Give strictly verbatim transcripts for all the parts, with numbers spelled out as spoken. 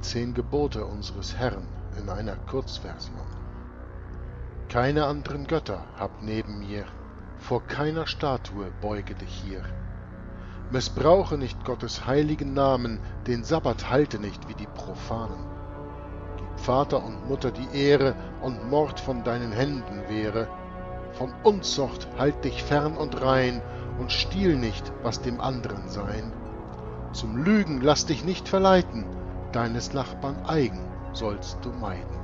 zehn Gebote unseres Herrn in einer Kurzversion. Keine anderen Götter habt neben mir, vor keiner Statue beuge dich hier. Missbrauche nicht Gottes heiligen Namen, den Sabbat halte nicht wie die Profanen. Gib Vater und Mutter die Ehre, und Mord von deinen Händen wehre. Von Unzucht halt dich fern und rein, und stiehl nicht, was dem anderen sein. Zum Lügen lass dich nicht verleiten, deines Nachbarn eigen sollst du meiden.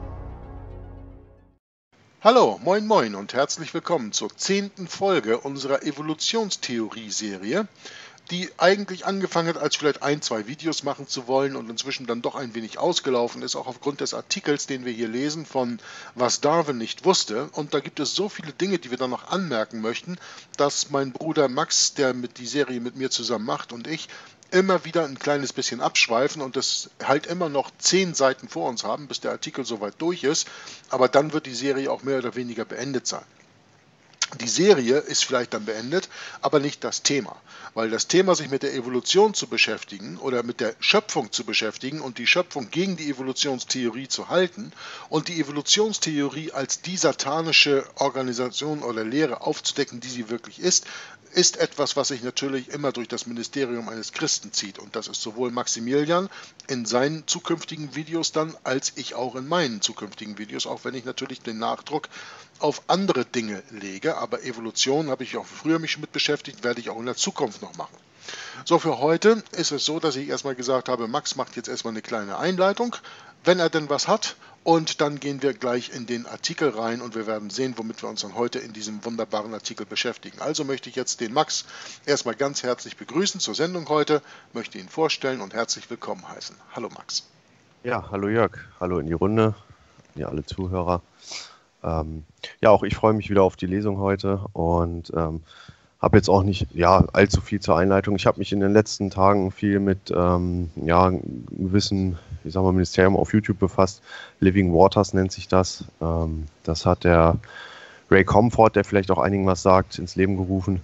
Hallo, moin moin und herzlich willkommen zur zehnten Folge unserer Evolutionstheorie-Serie, die eigentlich angefangen hat, als vielleicht ein, zwei Videos machen zu wollen und inzwischen dann doch ein wenig ausgelaufen ist, auch aufgrund des Artikels, den wir hier lesen, von Was Darwin nicht wusste. Und da gibt es so viele Dinge, die wir dann noch anmerken möchten, dass mein Bruder Max, der mit die Serie mit mir zusammen macht, und ich immer wieder ein kleines bisschen abschweifen und es halt immer noch zehn Seiten vor uns haben, bis der Artikel soweit durch ist. Aber dann wird die Serie auch mehr oder weniger beendet sein. Die Serie ist vielleicht dann beendet, aber nicht das Thema. Weil das Thema, sich mit der Evolution zu beschäftigen oder mit der Schöpfung zu beschäftigen und die Schöpfung gegen die Evolutionstheorie zu halten und die Evolutionstheorie als die satanische Organisation oder Lehre aufzudecken, die sie wirklich ist, ist etwas, was sich natürlich immer durch das Ministerium eines Christen zieht. Und das ist sowohl Maximilian in seinen zukünftigen Videos dann, als ich auch in meinen zukünftigen Videos, auch wenn ich natürlich den Nachdruck auf andere Dinge lege. Aber Evolution habe ich auch früher mich mit beschäftigt, werde ich auch in der Zukunft noch machen. So, für heute ist es so, dass ich erstmal gesagt habe, Max macht jetzt erstmal eine kleine Einleitung, wenn er denn was hat. Und dann gehen wir gleich in den Artikel rein und wir werden sehen, womit wir uns dann heute in diesem wunderbaren Artikel beschäftigen. Also möchte ich jetzt den Max erstmal ganz herzlich begrüßen zur Sendung heute, möchte ihn vorstellen und herzlich willkommen heißen. Hallo Max. Ja, hallo Jörg, hallo in die Runde, ja alle Zuhörer. Ähm, ja, auch ich freue mich wieder auf die Lesung heute und ähm, habe jetzt auch nicht ja, allzu viel zur Einleitung. Ich habe mich in den letzten Tagen viel mit ähm, ja, einem gewissen, ich sag mal, Ministerium auf YouTube befasst. Living Waters nennt sich das. Ähm, das hat der Ray Comfort, der vielleicht auch einigen was sagt, ins Leben gerufen.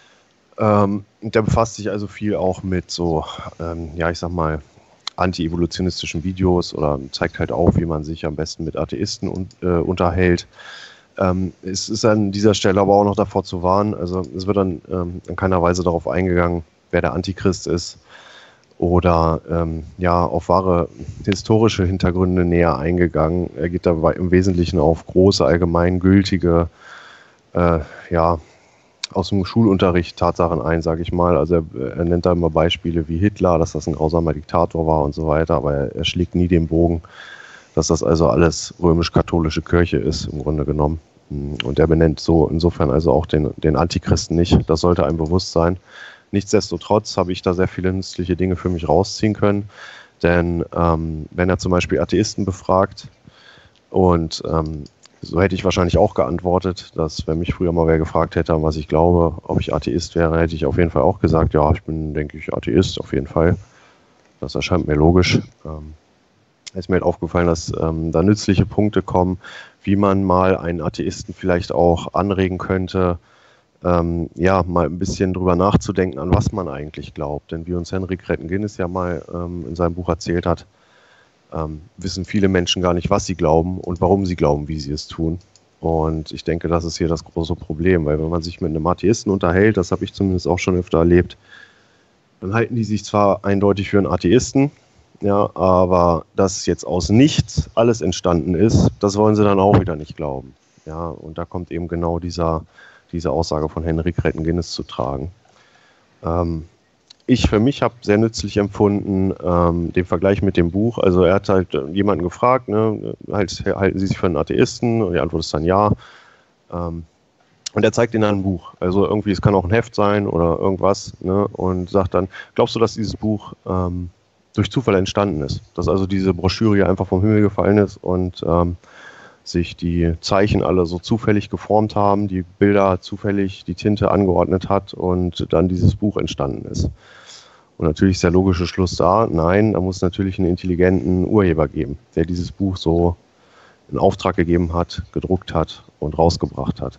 Ähm, der befasst sich also viel auch mit so, ähm, ja, ich sag mal, anti-evolutionistischen Videos oder zeigt halt auf, wie man sich am besten mit Atheisten un äh, unterhält. Ähm, es ist an dieser Stelle aber auch noch davor zu warnen, also es wird dann ähm, in keiner Weise darauf eingegangen, wer der Antichrist ist oder ähm, ja auf wahre historische Hintergründe näher eingegangen. Er geht dabei im Wesentlichen auf große, allgemeingültige, äh, ja, aus dem Schulunterricht Tatsachen ein, sage ich mal. Also er, er nennt da immer Beispiele wie Hitler, dass das ein grausamer Diktator war und so weiter, aber er, er schlägt nie den Bogen, dass das also alles römisch-katholische Kirche ist, im Grunde genommen. Und er benennt so insofern also auch den, den Antichristen nicht. Das sollte einem bewusst sein. Nichtsdestotrotz habe ich da sehr viele nützliche Dinge für mich rausziehen können. Denn ähm, wenn er zum Beispiel Atheisten befragt, und ähm, so hätte ich wahrscheinlich auch geantwortet, dass wenn mich früher mal wer gefragt hätte, was ich glaube, ob ich Atheist wäre, hätte ich auf jeden Fall auch gesagt, ja, ich bin, denke ich, Atheist, auf jeden Fall. Das erscheint mir logisch. Ähm, ist mir halt aufgefallen, dass ähm, da nützliche Punkte kommen, wie man mal einen Atheisten vielleicht auch anregen könnte, ähm, ja, mal ein bisschen drüber nachzudenken, an was man eigentlich glaubt. Denn wie uns Henrik Redden-Guinness ja mal ähm, in seinem Buch erzählt hat, ähm, wissen viele Menschen gar nicht, was sie glauben und warum sie glauben, wie sie es tun. Und ich denke, das ist hier das große Problem, weil wenn man sich mit einem Atheisten unterhält, das habe ich zumindest auch schon öfter erlebt, dann halten die sich zwar eindeutig für einen Atheisten, ja, aber dass jetzt aus nichts alles entstanden ist, das wollen sie dann auch wieder nicht glauben. Ja, und da kommt eben genau dieser, diese Aussage von Henrik Redden-Guinness zu tragen. Ähm, ich für mich habe sehr nützlich empfunden ähm, den Vergleich mit dem Buch. Also er hat halt jemanden gefragt, ne, halt, halten Sie sich für einen Atheisten? Und die Antwort ist dann ja. Ähm, Und er zeigt ihnen dann ein Buch. Also irgendwie, es kann auch ein Heft sein oder irgendwas, ne, und sagt dann, glaubst du, dass dieses Buch ähm, durch Zufall entstanden ist? Dass also diese Broschüre hier einfach vom Himmel gefallen ist und ähm, sich die Zeichen alle so zufällig geformt haben, die Bilder zufällig die Tinte angeordnet hat und dann dieses Buch entstanden ist. Und natürlich ist der logische Schluss da, nein, da muss es natürlich einen intelligenten Urheber geben, der dieses Buch so in Auftrag gegeben hat, gedruckt hat und rausgebracht hat.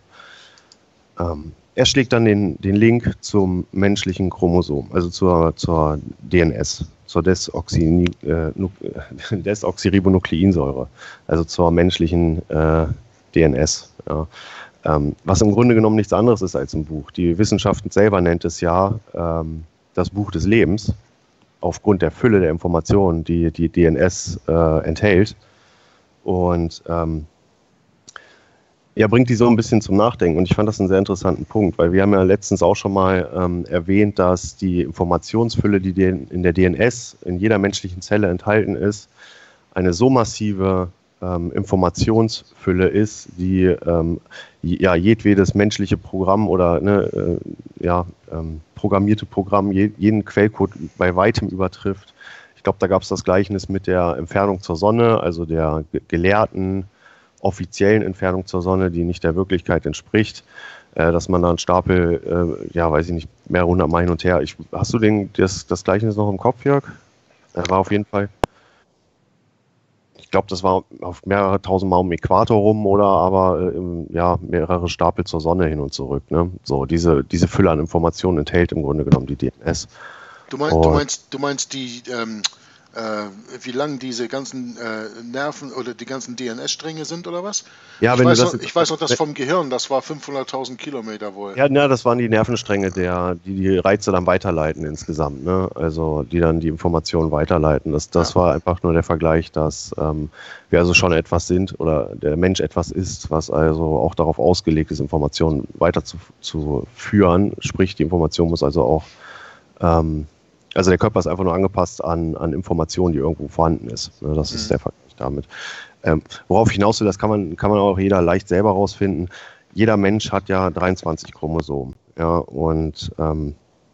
Ähm, er schlägt dann den, den Link zum menschlichen Chromosom, also zur, zur D N S. zur Desoxy, äh, Desoxyribonukleinsäure, also zur menschlichen äh, D N S. Ja. Ähm, was im Grunde genommen nichts anderes ist als ein Buch. Die Wissenschaft selber nennt es ja ähm, das Buch des Lebens, aufgrund der Fülle der Informationen, die die D N S äh, enthält. Und ähm, ja, bringt die so ein bisschen zum Nachdenken. Und ich fand das einen sehr interessanten Punkt, weil wir haben ja letztens auch schon mal ähm, erwähnt, dass die Informationsfülle, die in der D N S in jeder menschlichen Zelle enthalten ist, eine so massive ähm, Informationsfülle ist, die ähm, ja jedwedes menschliche Programm oder ne, äh, ja, ähm, programmierte Programm je, jeden Quellcode bei weitem übertrifft. Ich glaube, da gab es das Gleichnis mit der Entfernung zur Sonne, also der gelehrten offiziellen Entfernung zur Sonne, die nicht der Wirklichkeit entspricht, äh, dass man da einen Stapel, äh, ja, weiß ich nicht, mehrere hundert Mal hin und her. Ich, hast du den, das, das Gleichnis noch im Kopf, Jörg? Er war auf jeden Fall, ich glaube, das war auf mehrere tausend Mal um Äquator rum oder aber äh, ja, mehrere Stapel zur Sonne hin und zurück. Ne? So, diese, diese Fülle an Informationen enthält im Grunde genommen die D N S. Du, mein, du meinst, du meinst die, ähm, äh, wie lang diese ganzen äh, Nerven oder die ganzen D N S-Stränge sind oder was? Ja, ich, wenn weiß du das noch, ich weiß noch, das vom Gehirn, das war fünfhunderttausend Kilometer wohl. Ja, na, das waren die Nervenstränge, der, die die Reize dann weiterleiten insgesamt, ne? Also die dann die Informationen weiterleiten. Das, das ja. war einfach nur der Vergleich, dass ähm, wir also schon etwas sind oder der Mensch etwas ist, was also auch darauf ausgelegt ist, Informationen weiter zu, zu führen. Sprich, die Information muss also auch ähm, Also der Körper ist einfach nur angepasst an, an Informationen, die irgendwo vorhanden ist. Das ist mhm. der Vergleich damit. Ähm, worauf ich hinaus will, das kann man, kann man auch jeder leicht selber rausfinden. Jeder Mensch hat ja dreiundzwanzig Chromosomen. Ja, und ähm,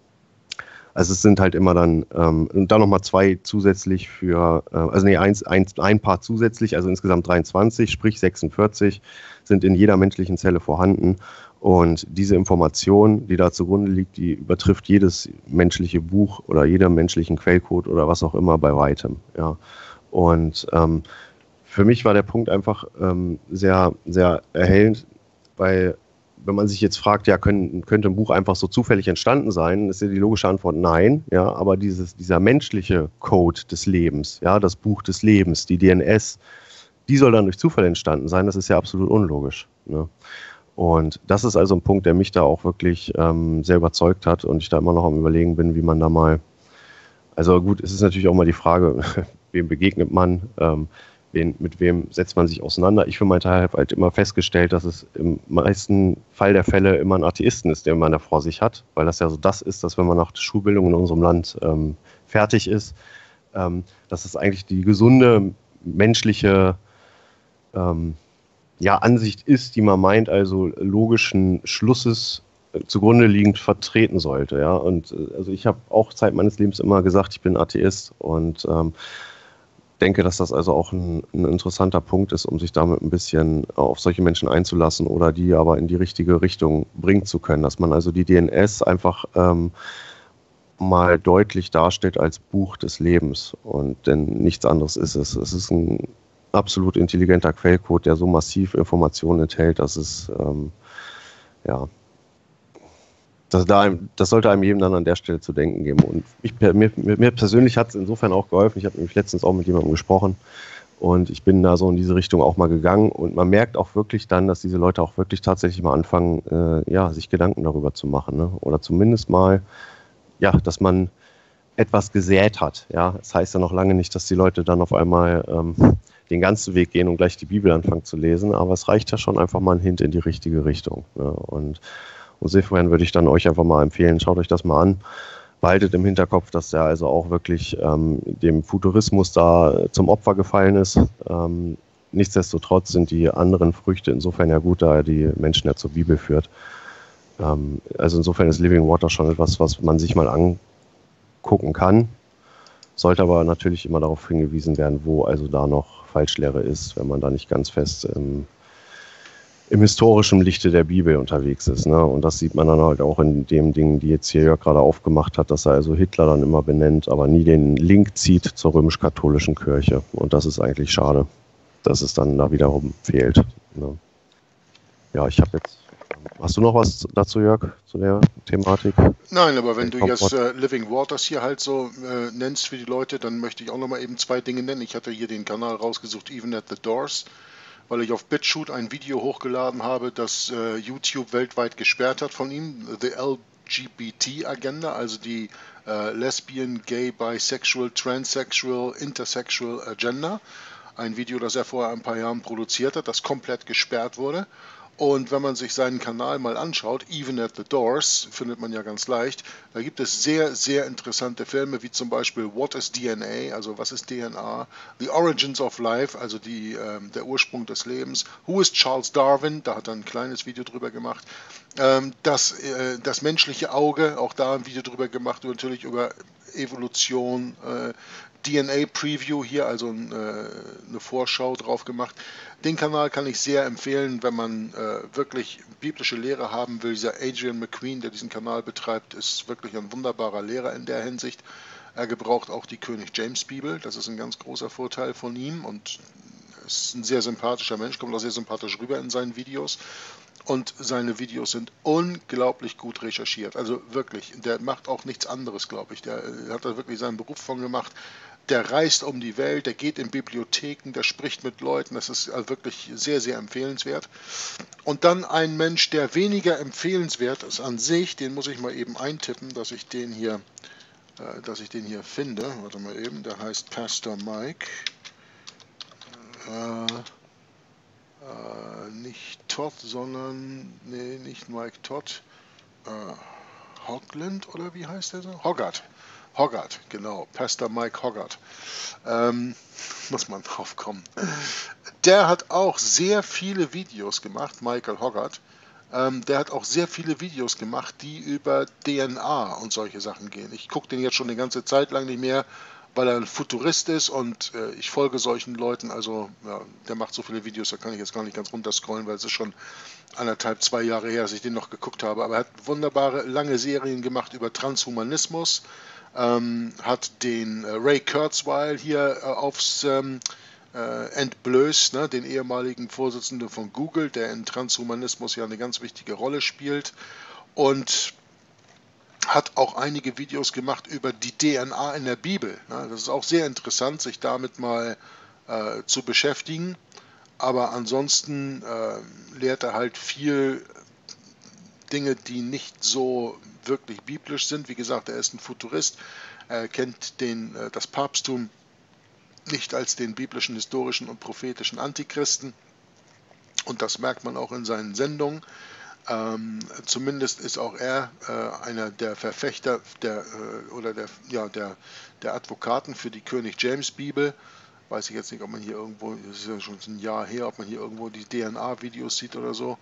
also es sind halt immer dann, ähm, und dann nochmal zwei zusätzlich für, äh, also nee, eins, eins, ein Paar zusätzlich, also insgesamt dreiundzwanzig, sprich sechsundvierzig, sind in jeder menschlichen Zelle vorhanden. Und diese Information, die da zugrunde liegt, die übertrifft jedes menschliche Buch oder jeder menschlichen Quellcode oder was auch immer bei weitem. Ja. Und ähm, für mich war der Punkt einfach ähm, sehr, sehr erhellend, weil wenn man sich jetzt fragt, ja, können, könnte ein Buch einfach so zufällig entstanden sein, ist ja die logische Antwort nein. Ja, aber dieses, dieser menschliche Code des Lebens, ja, das Buch des Lebens, die D N S, die soll dann durch Zufall entstanden sein, das ist ja absolut unlogisch. Ne? Und das ist also ein Punkt, der mich da auch wirklich ähm, sehr überzeugt hat und ich da immer noch am Überlegen bin, wie man da mal, also gut, es ist natürlich auch mal die Frage, wem begegnet man, ähm, wen, mit wem setzt man sich auseinander. Ich für meinen Teil habe halt immer festgestellt, dass es im meisten Fall der Fälle immer ein Atheisten ist, den man da vor sich hat, weil das ja so das ist, dass wenn man nach der Schulbildung in unserem Land ähm, fertig ist, ähm, dass es eigentlich die gesunde menschliche ähm, ja, Ansicht ist, die man meint, also logischen Schlusses äh, zugrunde liegend vertreten sollte. Ja? Und äh, also ich habe auch Zeit meines Lebens immer gesagt, ich bin Atheist und ähm, denke, dass das also auch ein, ein interessanter Punkt ist, um sich damit ein bisschen auf solche Menschen einzulassen oder die aber in die richtige Richtung bringen zu können. Dass man also die D N S einfach ähm, mal deutlich darstellt als Buch des Lebens und denn nichts anderes ist es. Es ist ein absolut intelligenter Quellcode, der so massiv Informationen enthält, dass es, ähm, ja, das, da, das sollte einem jedem dann an der Stelle zu denken geben. Und ich, mir, mir persönlich hat es insofern auch geholfen. Ich habe nämlich letztens auch mit jemandem gesprochen und ich bin da so in diese Richtung auch mal gegangen und man merkt auch wirklich dann, dass diese Leute auch wirklich tatsächlich mal anfangen, äh, ja, sich Gedanken darüber zu machen, ne? Oder zumindest mal, ja, dass man etwas gesät hat. Ja, das heißt ja noch lange nicht, dass die Leute dann auf einmal ähm, den ganzen Weg gehen und gleich die Bibel anfangen zu lesen, aber es reicht ja schon einfach mal ein Hint in die richtige Richtung. Ne? Und insofern würde ich dann euch einfach mal empfehlen, schaut euch das mal an, behaltet im Hinterkopf, dass der also auch wirklich ähm, dem Futurismus da zum Opfer gefallen ist. Ähm, nichtsdestotrotz sind die anderen Früchte insofern ja gut, da er die Menschen ja zur Bibel führt. Ähm, also insofern ist Living Water schon etwas, was man sich mal angucken kann. Sollte aber natürlich immer darauf hingewiesen werden, wo also da noch Falschlehre ist, wenn man da nicht ganz fest im, im historischen Lichte der Bibel unterwegs ist. Ne? Und das sieht man dann halt auch in dem Ding, die jetzt hier ja gerade aufgemacht hat, dass er also Hitler dann immer benennt, aber nie den Link zieht zur römisch-katholischen Kirche. Und das ist eigentlich schade, dass es dann da wiederum fehlt. Ne? Ja, ich habe jetzt Hast du noch was dazu, Jörg, zu der Thematik? Nein, aber wenn Den du jetzt Komfort? äh, Living Waters hier halt so äh, nennst für die Leute, dann möchte ich auch nochmal eben zwei Dinge nennen. Ich hatte hier den Kanal rausgesucht, Even at the Doors, weil ich auf BitChute ein Video hochgeladen habe, das äh, YouTube weltweit gesperrt hat von ihm, The L G B T-Agenda, also die äh, Lesbian, Gay, Bisexual, Transsexual, Intersexual Agenda. Ein Video, das er vor ein paar Jahren produziert hat, das komplett gesperrt wurde. Und wenn man sich seinen Kanal mal anschaut, Even at the Doors, findet man ja ganz leicht, da gibt es sehr, sehr interessante Filme, wie zum Beispiel What is D N A, also was ist D N A, The Origins of Life, also die, ähm, der Ursprung des Lebens, Who is Charles Darwin, da hat er ein kleines Video drüber gemacht, ähm, das, äh, das menschliche Auge, auch da ein Video drüber gemacht, natürlich über Evolution, äh, D N A-Preview hier, also äh, eine Vorschau drauf gemacht. Den Kanal kann ich sehr empfehlen, wenn man äh, wirklich biblische Lehre haben will. Dieser Adrian McQueen, der diesen Kanal betreibt, ist wirklich ein wunderbarer Lehrer in der Hinsicht. Er gebraucht auch die König James Bibel, das ist ein ganz großer Vorteil von ihm und ist ein sehr sympathischer Mensch, kommt auch sehr sympathisch rüber in seinen Videos. Und seine Videos sind unglaublich gut recherchiert. Also wirklich, der macht auch nichts anderes, glaube ich. Der hat da wirklich seinen Beruf von gemacht. Der reist um die Welt, der geht in Bibliotheken, der spricht mit Leuten. Das ist also wirklich sehr, sehr empfehlenswert. Und dann ein Mensch, der weniger empfehlenswert ist an sich, den muss ich mal eben eintippen, dass ich den hier, äh, dass ich den hier finde. Warte mal eben, der heißt Pastor Mike. Äh, Äh, nicht Todd, sondern, nee, nicht Mike Todd, äh, Hogland oder wie heißt der so? Hoggart. Hoggart, genau, Pastor Mike Hoggart. Ähm, muss man drauf kommen. Der hat auch sehr viele Videos gemacht, Michael Hoggart. Ähm, der hat auch sehr viele Videos gemacht, die über D N A und solche Sachen gehen. Ich gucke den jetzt schon eine ganze Zeit lang nicht mehr, weil er ein Futurist ist und äh, ich folge solchen Leuten, also ja, der macht so viele Videos, da kann ich jetzt gar nicht ganz runterscrollen, weil es ist schon anderthalb, zwei Jahre her, dass ich den noch geguckt habe, aber er hat wunderbare, lange Serien gemacht über Transhumanismus, ähm, hat den äh, Ray Kurzweil hier äh, aufs ähm, äh, entblößt, ne, den ehemaligen Vorsitzenden von Google, der in Transhumanismus ja eine ganz wichtige Rolle spielt und hat auch einige Videos gemacht über die D N A in der Bibel. Das ist auch sehr interessant, sich damit mal äh, zu beschäftigen. Aber ansonsten äh, lehrt er halt viel Dinge, die nicht so wirklich biblisch sind. Wie gesagt, er ist ein Futurist. Er kennt den, äh, das Papsttum nicht als den biblischen, historischen und prophetischen Antichristen. Und das merkt man auch in seinen Sendungen. Ähm, zumindest ist auch er äh, einer der Verfechter der, äh, oder der, ja, der, der Advokaten für die König James Bibel. Weiß ich jetzt nicht, ob man hier irgendwo, das ist ja schon ein Jahr her, ob man hier irgendwo die D N A-Videos sieht oder so.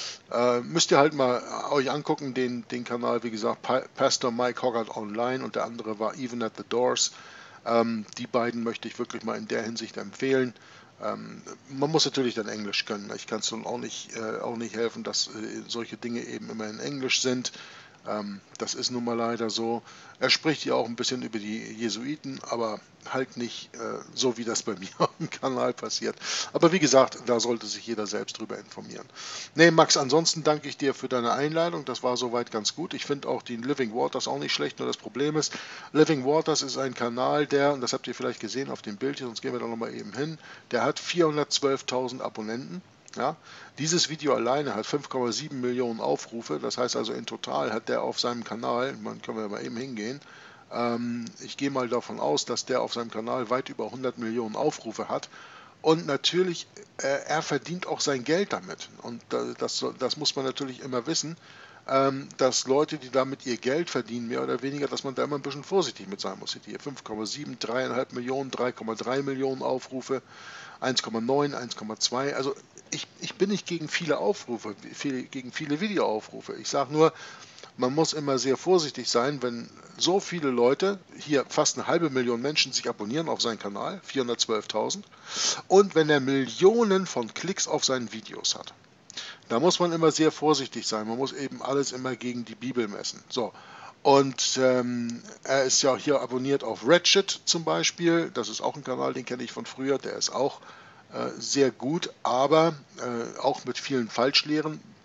Äh, müsst ihr halt mal euch angucken, den, den Kanal, wie gesagt, pa Pastor Mike Hoggart Online und der andere war Even at the Doors. Ähm, die beiden möchte ich wirklich mal in der Hinsicht empfehlen. Ähm, man muss natürlich dann Englisch können. Ich kann es nun auch nicht, äh, auch nicht helfen, dass äh, solche Dinge eben immer in Englisch sind. Ähm, das ist nun mal leider so. Er spricht ja auch ein bisschen über die Jesuiten, aber halt nicht äh, so, wie das bei mir auf dem Kanal passiert. Aber wie gesagt, da sollte sich jeder selbst drüber informieren. Nee, Max, ansonsten danke ich dir für deine Einladung. Das war soweit ganz gut. Ich finde auch den Living Waters auch nicht schlecht, nur das Problem ist, Living Waters ist ein Kanal, der, und das habt ihr vielleicht gesehen auf dem Bild hier, sonst gehen wir da nochmal eben hin, der hat vierhundertzwölftausend Abonnenten. Ja, dieses Video alleine hat fünf Komma sieben Millionen Aufrufe, das heißt also in total hat der auf seinem Kanal, man können wir mal eben hingehen, ähm, ich gehe mal davon aus, dass der auf seinem Kanal weit über hundert Millionen Aufrufe hat und natürlich, äh, er verdient auch sein Geld damit und das, das muss man natürlich immer wissen, ähm, dass Leute, die damit ihr Geld verdienen, mehr oder weniger, dass man da immer ein bisschen vorsichtig mit sein muss. Hier fünf Komma sieben, drei Komma fünf Millionen, drei Komma drei Millionen Aufrufe, eins Komma neun, eins Komma zwei, also ich, ich bin nicht gegen viele Aufrufe, viele, gegen viele Videoaufrufe. Ich sage nur, man muss immer sehr vorsichtig sein, wenn so viele Leute, hier fast eine halbe Million Menschen sich abonnieren auf seinen Kanal, vierhundertzwölftausend, und wenn er Millionen von Klicks auf seinen Videos hat. Da muss man immer sehr vorsichtig sein. Man muss eben alles immer gegen die Bibel messen. So. Und ähm, er ist ja hier abonniert auf Ratchet zum Beispiel. Das ist auch ein Kanal, den kenne ich von früher. Der ist auch äh, sehr gut, aber äh, auch mit vielen Falschlehren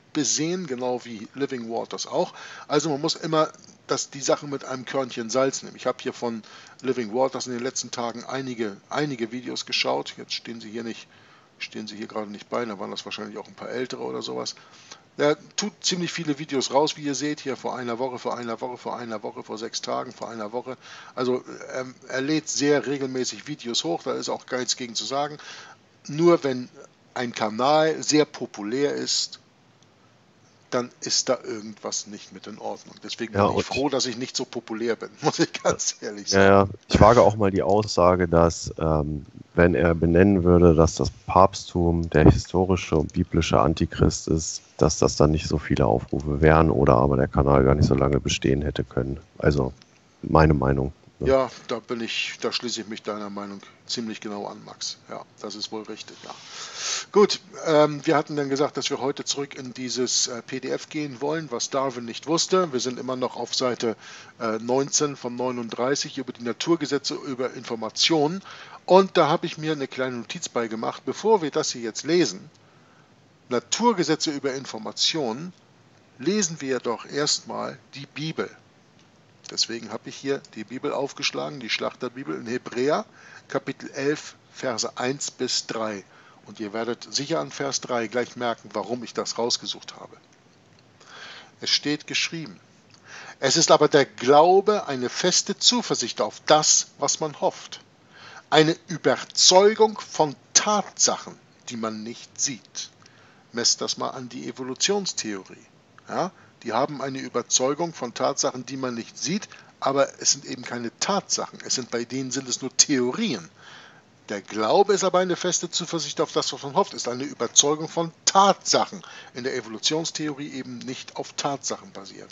besehen, genau wie Living Waters auch. Also man muss immer das, die Sachen mit einem Körnchen Salz nehmen. Ich habe hier von Living Waters in den letzten Tagen einige, einige Videos geschaut. Jetzt stehen sie hier nicht, stehen sie hier gerade nicht bei, da waren das wahrscheinlich auch ein paar ältere oder sowas. Er tut ziemlich viele Videos raus, wie ihr seht, hier vor einer Woche, vor einer Woche, vor einer Woche, vor sechs Tagen, vor einer Woche. Also ähm, er lädt sehr regelmäßig Videos hoch, da ist auch gar nichts gegen zu sagen. Nur wenn ein Kanal sehr populär ist, dann ist da irgendwas nicht mit in Ordnung. Deswegen Ja, bin ich und froh, dass ich nicht so populär bin, muss ich ganz ehrlich ja, sagen. ja, ich wage auch mal die Aussage, dass ähm, wenn er benennen würde, dass das Papsttum der historische und biblische Antichrist ist, dass das dann nicht so viele Aufrufe wären oder aber der Kanal gar nicht so lange bestehen hätte können. Also meine Meinung. Ne? Ja, da bin ich, da schließe ich mich deiner Meinung ziemlich genau an, Max. Ja, das ist wohl richtig, ja. Gut, ähm, wir hatten dann gesagt, dass wir heute zurück in dieses äh, P D F gehen wollen, was Darwin nicht wusste. Wir sind immer noch auf Seite äh, neunzehn von neununddreißig über die Naturgesetze über Informationen. Und da habe ich mir eine kleine Notiz bei gemacht, bevor wir das hier jetzt lesen. Naturgesetze über Informationen, lesen wir doch erstmal die Bibel. Deswegen habe ich hier die Bibel aufgeschlagen, die Schlachterbibel in Hebräer, Kapitel elf, Verse eins bis drei. Und ihr werdet sicher an Vers drei gleich merken, warum ich das rausgesucht habe. Es steht geschrieben: Es ist aber der Glaube eine feste Zuversicht auf das, was man hofft. Eine Überzeugung von Tatsachen, die man nicht sieht. Messt das mal an die Evolutionstheorie. Ja? Die haben eine Überzeugung von Tatsachen, die man nicht sieht, aber es sind eben keine Tatsachen. Es sind bei denen sind es nur Theorien. Der Glaube ist aber eine feste Zuversicht auf das, was man hofft, ist eine Überzeugung von Tatsachen. In der Evolutionstheorie eben nicht auf Tatsachen basiert.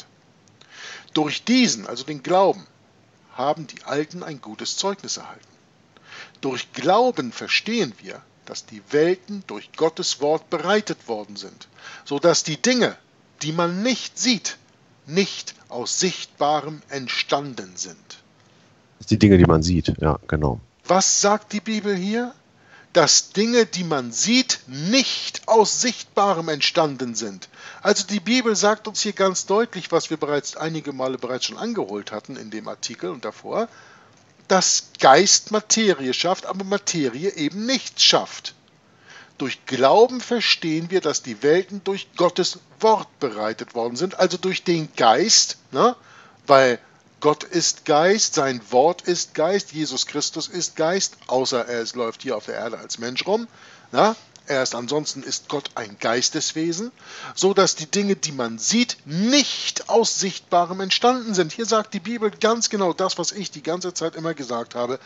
Durch diesen, also den Glauben, haben die Alten ein gutes Zeugnis erhalten. Durch Glauben verstehen wir, dass die Welten durch Gottes Wort bereitet worden sind, so dass die Dinge, die man nicht sieht, nicht aus Sichtbarem entstanden sind. Die Dinge, die man sieht, ja, genau. Was sagt die Bibel hier? Dass Dinge, die man sieht, nicht aus Sichtbarem entstanden sind. Also die Bibel sagt uns hier ganz deutlich, was wir bereits einige Male bereits schon angeholt hatten in dem Artikel und davor, dass Geist Materie schafft, aber Materie eben nichts schafft. Durch Glauben verstehen wir, dass die Welten durch Gottes Wort bereitet worden sind, also durch den Geist, ne? Weil Gott ist Geist, sein Wort ist Geist, Jesus Christus ist Geist, außer er ist, läuft hier auf der Erde als Mensch rum. Ne? Er ist, ansonsten ist Gott ein Geisteswesen, so dass die Dinge, die man sieht, nicht aus Sichtbarem entstanden sind. Hier sagt die Bibel ganz genau das, was ich die ganze Zeit immer gesagt habe.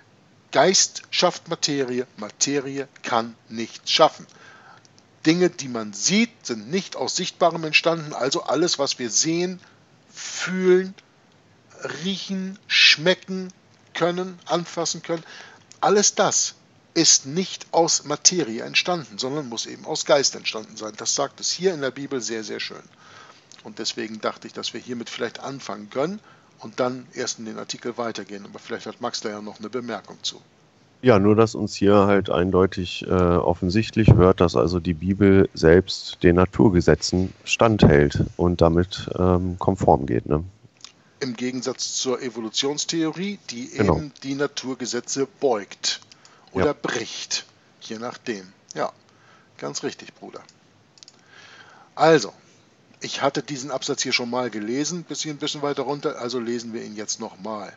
Geist schafft Materie, Materie kann nichts schaffen. Dinge, die man sieht, sind nicht aus Sichtbarem entstanden, also alles, was wir sehen, fühlen, riechen, schmecken können, anfassen können, alles das ist nicht aus Materie entstanden, sondern muss eben aus Geist entstanden sein. Das sagt es hier in der Bibel sehr, sehr schön. Und deswegen dachte ich, dass wir hiermit vielleicht anfangen können und dann erst in den Artikel weitergehen. Aber vielleicht hat Max da ja noch eine Bemerkung zu. Ja, nur dass uns hier halt eindeutig äh, offensichtlich wird, dass also die Bibel selbst den Naturgesetzen standhält und damit ähm, konform geht. Ne? Im Gegensatz zur Evolutionstheorie, die Genau. eben die Naturgesetze beugt oder Ja. bricht, je nachdem. Ja, ganz richtig, Bruder. Also, ich hatte diesen Absatz hier schon mal gelesen, bis hier ein bisschen weiter runter, also lesen wir ihn jetzt nochmal.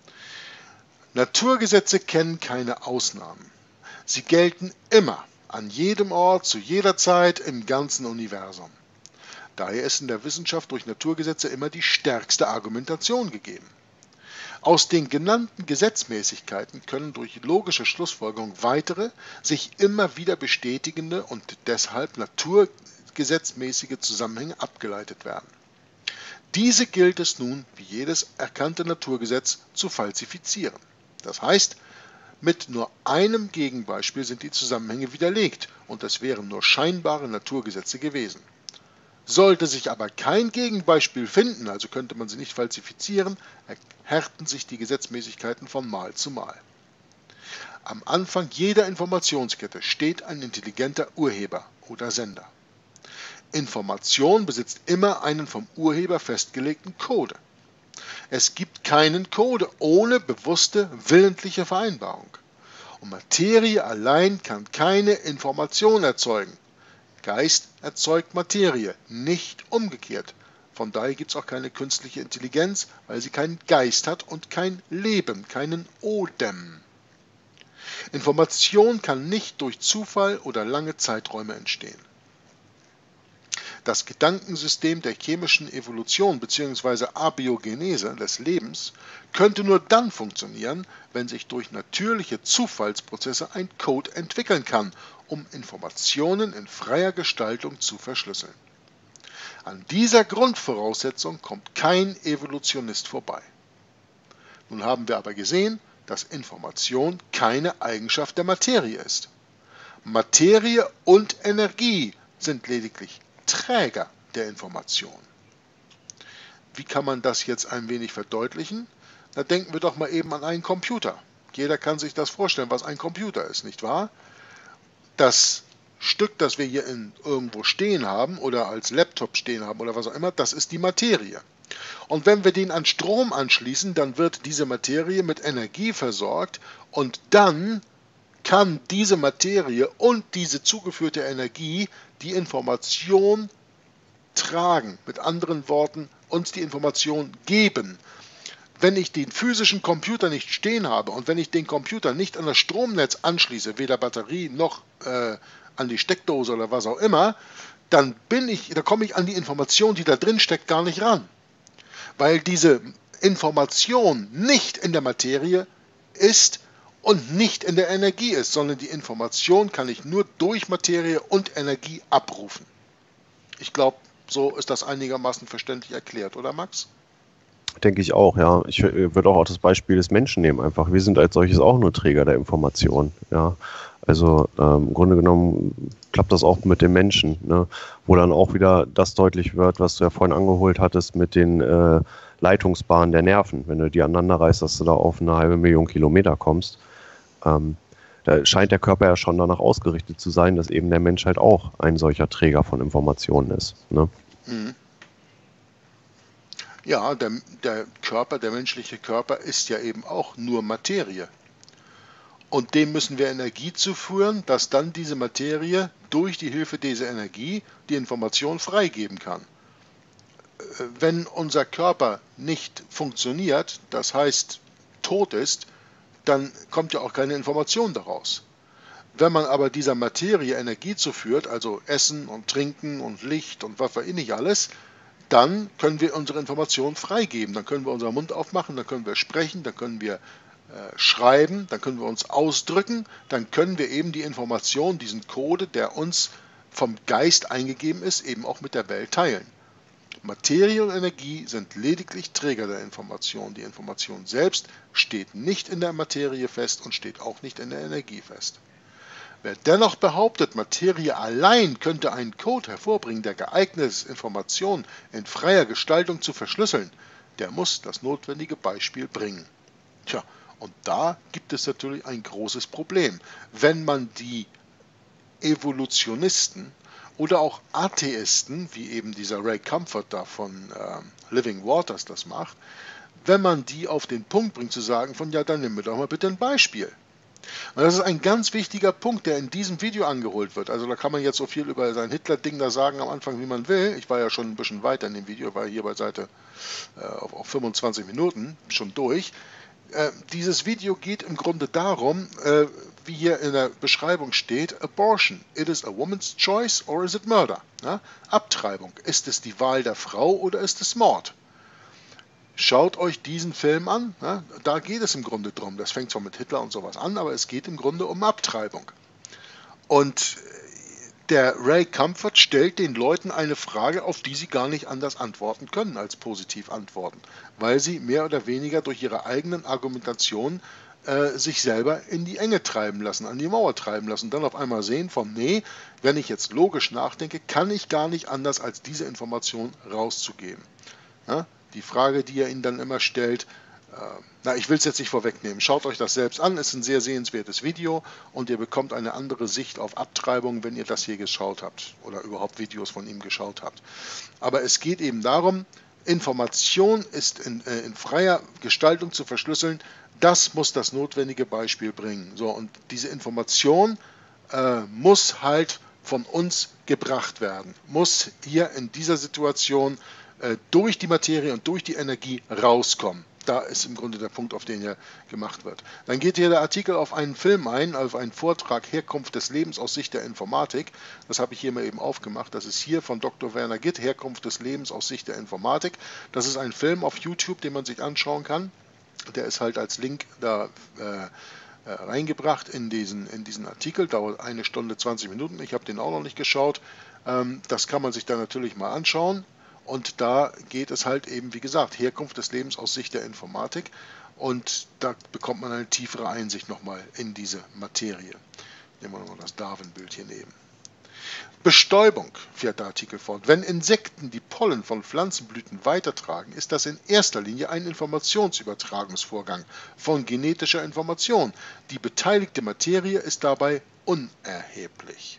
Naturgesetze kennen keine Ausnahmen. Sie gelten immer, an jedem Ort, zu jeder Zeit, im ganzen Universum. Daher ist in der Wissenschaft durch Naturgesetze immer die stärkste Argumentation gegeben. Aus den genannten Gesetzmäßigkeiten können durch logische Schlussfolgerung weitere, sich immer wieder bestätigende und deshalb naturgesetzmäßige Zusammenhänge abgeleitet werden. Diese gilt es nun, wie jedes erkannte Naturgesetz, zu falsifizieren. Das heißt, mit nur einem Gegenbeispiel sind die Zusammenhänge widerlegt und es wären nur scheinbare Naturgesetze gewesen. Sollte sich aber kein Gegenbeispiel finden, also könnte man sie nicht falsifizieren, erhärten sich die Gesetzmäßigkeiten von Mal zu Mal. Am Anfang jeder Informationskette steht ein intelligenter Urheber oder Sender. Information besitzt immer einen vom Urheber festgelegten Code. Es gibt keinen Code ohne bewusste, willentliche Vereinbarung. Und Materie allein kann keine Information erzeugen. Geist erzeugt Materie, nicht umgekehrt. Von daher gibt es auch keine künstliche Intelligenz, weil sie keinen Geist hat und kein Leben, keinen Odem. Information kann nicht durch Zufall oder lange Zeiträume entstehen. Das Gedankensystem der chemischen Evolution bzw. Abiogenese des Lebens könnte nur dann funktionieren, wenn sich durch natürliche Zufallsprozesse ein Code entwickeln kann, um Informationen in freier Gestaltung zu verschlüsseln. An dieser Grundvoraussetzung kommt kein Evolutionist vorbei. Nun haben wir aber gesehen, dass Information keine Eigenschaft der Materie ist. Materie und Energie sind lediglich Träger der Information. Wie kann man das jetzt ein wenig verdeutlichen? Da denken wir doch mal eben an einen Computer. Jeder kann sich das vorstellen, was ein Computer ist, nicht wahr? Das Stück, das wir hier in, irgendwo stehen haben oder als Laptop stehen haben oder was auch immer, das ist die Materie. Und wenn wir den an Strom anschließen, dann wird diese Materie mit Energie versorgt und dann kann diese Materie und diese zugeführte Energie die Information tragen, mit anderen Worten uns die Information geben. Wenn ich den physischen Computer nicht stehen habe und wenn ich den Computer nicht an das Stromnetz anschließe, weder Batterie noch äh, an die Steckdose oder was auch immer, dann bin ich, da komme ich an die Information, die da drin steckt, gar nicht ran. Weil diese Information nicht in der Materie ist und nicht in der Energie ist, sondern die Information kann ich nur durch Materie und Energie abrufen. Ich glaube, so ist das einigermaßen verständlich erklärt, oder Max? Denke ich auch, ja. Ich äh, würde auch das Beispiel des Menschen nehmen einfach. Wir sind als solches auch nur Träger der Information, ja. Also ähm, im Grunde genommen klappt das auch mit dem Menschen, ne? Wo dann auch wieder das deutlich wird, was du ja vorhin angeholt hattest mit den äh, Leitungsbahnen der Nerven. Wenn du die aneinander reißt, dass du da auf eine halbe Million Kilometer kommst, ähm, da scheint der Körper ja schon danach ausgerichtet zu sein, dass eben der Mensch halt auch ein solcher Träger von Informationen ist, ne? Mhm. Ja, der, der Körper, der menschliche Körper ist ja eben auch nur Materie. Und dem müssen wir Energie zuführen, dass dann diese Materie durch die Hilfe dieser Energie die Information freigeben kann. Wenn unser Körper nicht funktioniert, das heißt tot ist, dann kommt ja auch keine Information daraus. Wenn man aber dieser Materie Energie zuführt, also Essen und Trinken und Licht und was weiß ich nicht alles, dann können wir unsere Informationen freigeben. Dann können wir unseren Mund aufmachen, dann können wir sprechen, dann können wir äh, schreiben, dann können wir uns ausdrücken, dann können wir eben die Information, diesen Code, der uns vom Geist eingegeben ist, eben auch mit der Welt teilen. Materie und Energie sind lediglich Träger der Information. Die Information selbst steht nicht in der Materie fest und steht auch nicht in der Energie fest. Wer dennoch behauptet, Materie allein könnte einen Code hervorbringen, der geeignet ist, Informationen in freier Gestaltung zu verschlüsseln, der muss das notwendige Beispiel bringen. Tja, und da gibt es natürlich ein großes Problem. Wenn man die Evolutionisten oder auch Atheisten, wie eben dieser Ray Comfort da von äh, Living Waters das macht, wenn man die auf den Punkt bringt zu sagen von, ja, dann nimm mir doch mal bitte ein Beispiel. Und das ist ein ganz wichtiger Punkt, der in diesem Video angeholt wird. Also da kann man jetzt so viel über sein Hitler-Ding da sagen am Anfang, wie man will. Ich war ja schon ein bisschen weiter in dem Video, war hier bei Seite äh, auf, auf fünfundzwanzig Minuten schon durch. Äh, dieses Video geht im Grunde darum, äh, wie hier in der Beschreibung steht, Abortion, it is a woman's choice or is it murder? Ja? Abtreibung, ist es die Wahl der Frau oder ist es Mord? Schaut euch diesen Film an, ja? Da geht es im Grunde drum. Das fängt zwar mit Hitler und sowas an, aber es geht im Grunde um Abtreibung. Und der Ray Comfort stellt den Leuten eine Frage, auf die sie gar nicht anders antworten können als positiv antworten, weil sie mehr oder weniger durch ihre eigenen Argumentationen äh, sich selber in die Enge treiben lassen, an die Mauer treiben lassen, dann auf einmal sehen von, nee, wenn ich jetzt logisch nachdenke, kann ich gar nicht anders als diese Information rauszugeben. Ja? Die Frage, die er ihnen dann immer stellt, Na, ich will es jetzt nicht vorwegnehmen. Schaut euch das selbst an. Es ist ein sehr sehenswertes Video und ihr bekommt eine andere Sicht auf Abtreibung, wenn ihr das hier geschaut habt oder überhaupt Videos von ihm geschaut habt. Aber es geht eben darum, Information ist in, äh, in freier Gestaltung zu verschlüsseln. Das muss das notwendige Beispiel bringen. So, und diese Information äh, muss halt von uns gebracht werden. Muss hier in dieser Situation äh, durch die Materie und durch die Energie rauskommen. Da ist im Grunde der Punkt, auf den hier gemacht wird. Dann geht hier der Artikel auf einen Film ein, auf einen Vortrag Herkunft des Lebens aus Sicht der Informatik. Das habe ich hier mal eben aufgemacht. Das ist hier von Doktor Werner Gitt, Herkunft des Lebens aus Sicht der Informatik. Das ist ein Film auf YouTube, den man sich anschauen kann. Der ist halt als Link da äh, äh, reingebracht in diesen, in diesen Artikel. Dauert eine Stunde zwanzig Minuten. Ich habe den auch noch nicht geschaut. Ähm, das kann man sich dann natürlich mal anschauen. Und da geht es halt eben, wie gesagt, Herkunft des Lebens aus Sicht der Informatik. Und da bekommt man eine tiefere Einsicht nochmal in diese Materie. Nehmen wir nochmal das Darwin-Bild hier neben. Bestäubung, fährt der Artikel fort. Wenn Insekten die Pollen von Pflanzenblüten weitertragen, ist das in erster Linie ein Informationsübertragungsvorgang von genetischer Information. Die beteiligte Materie ist dabei unerheblich.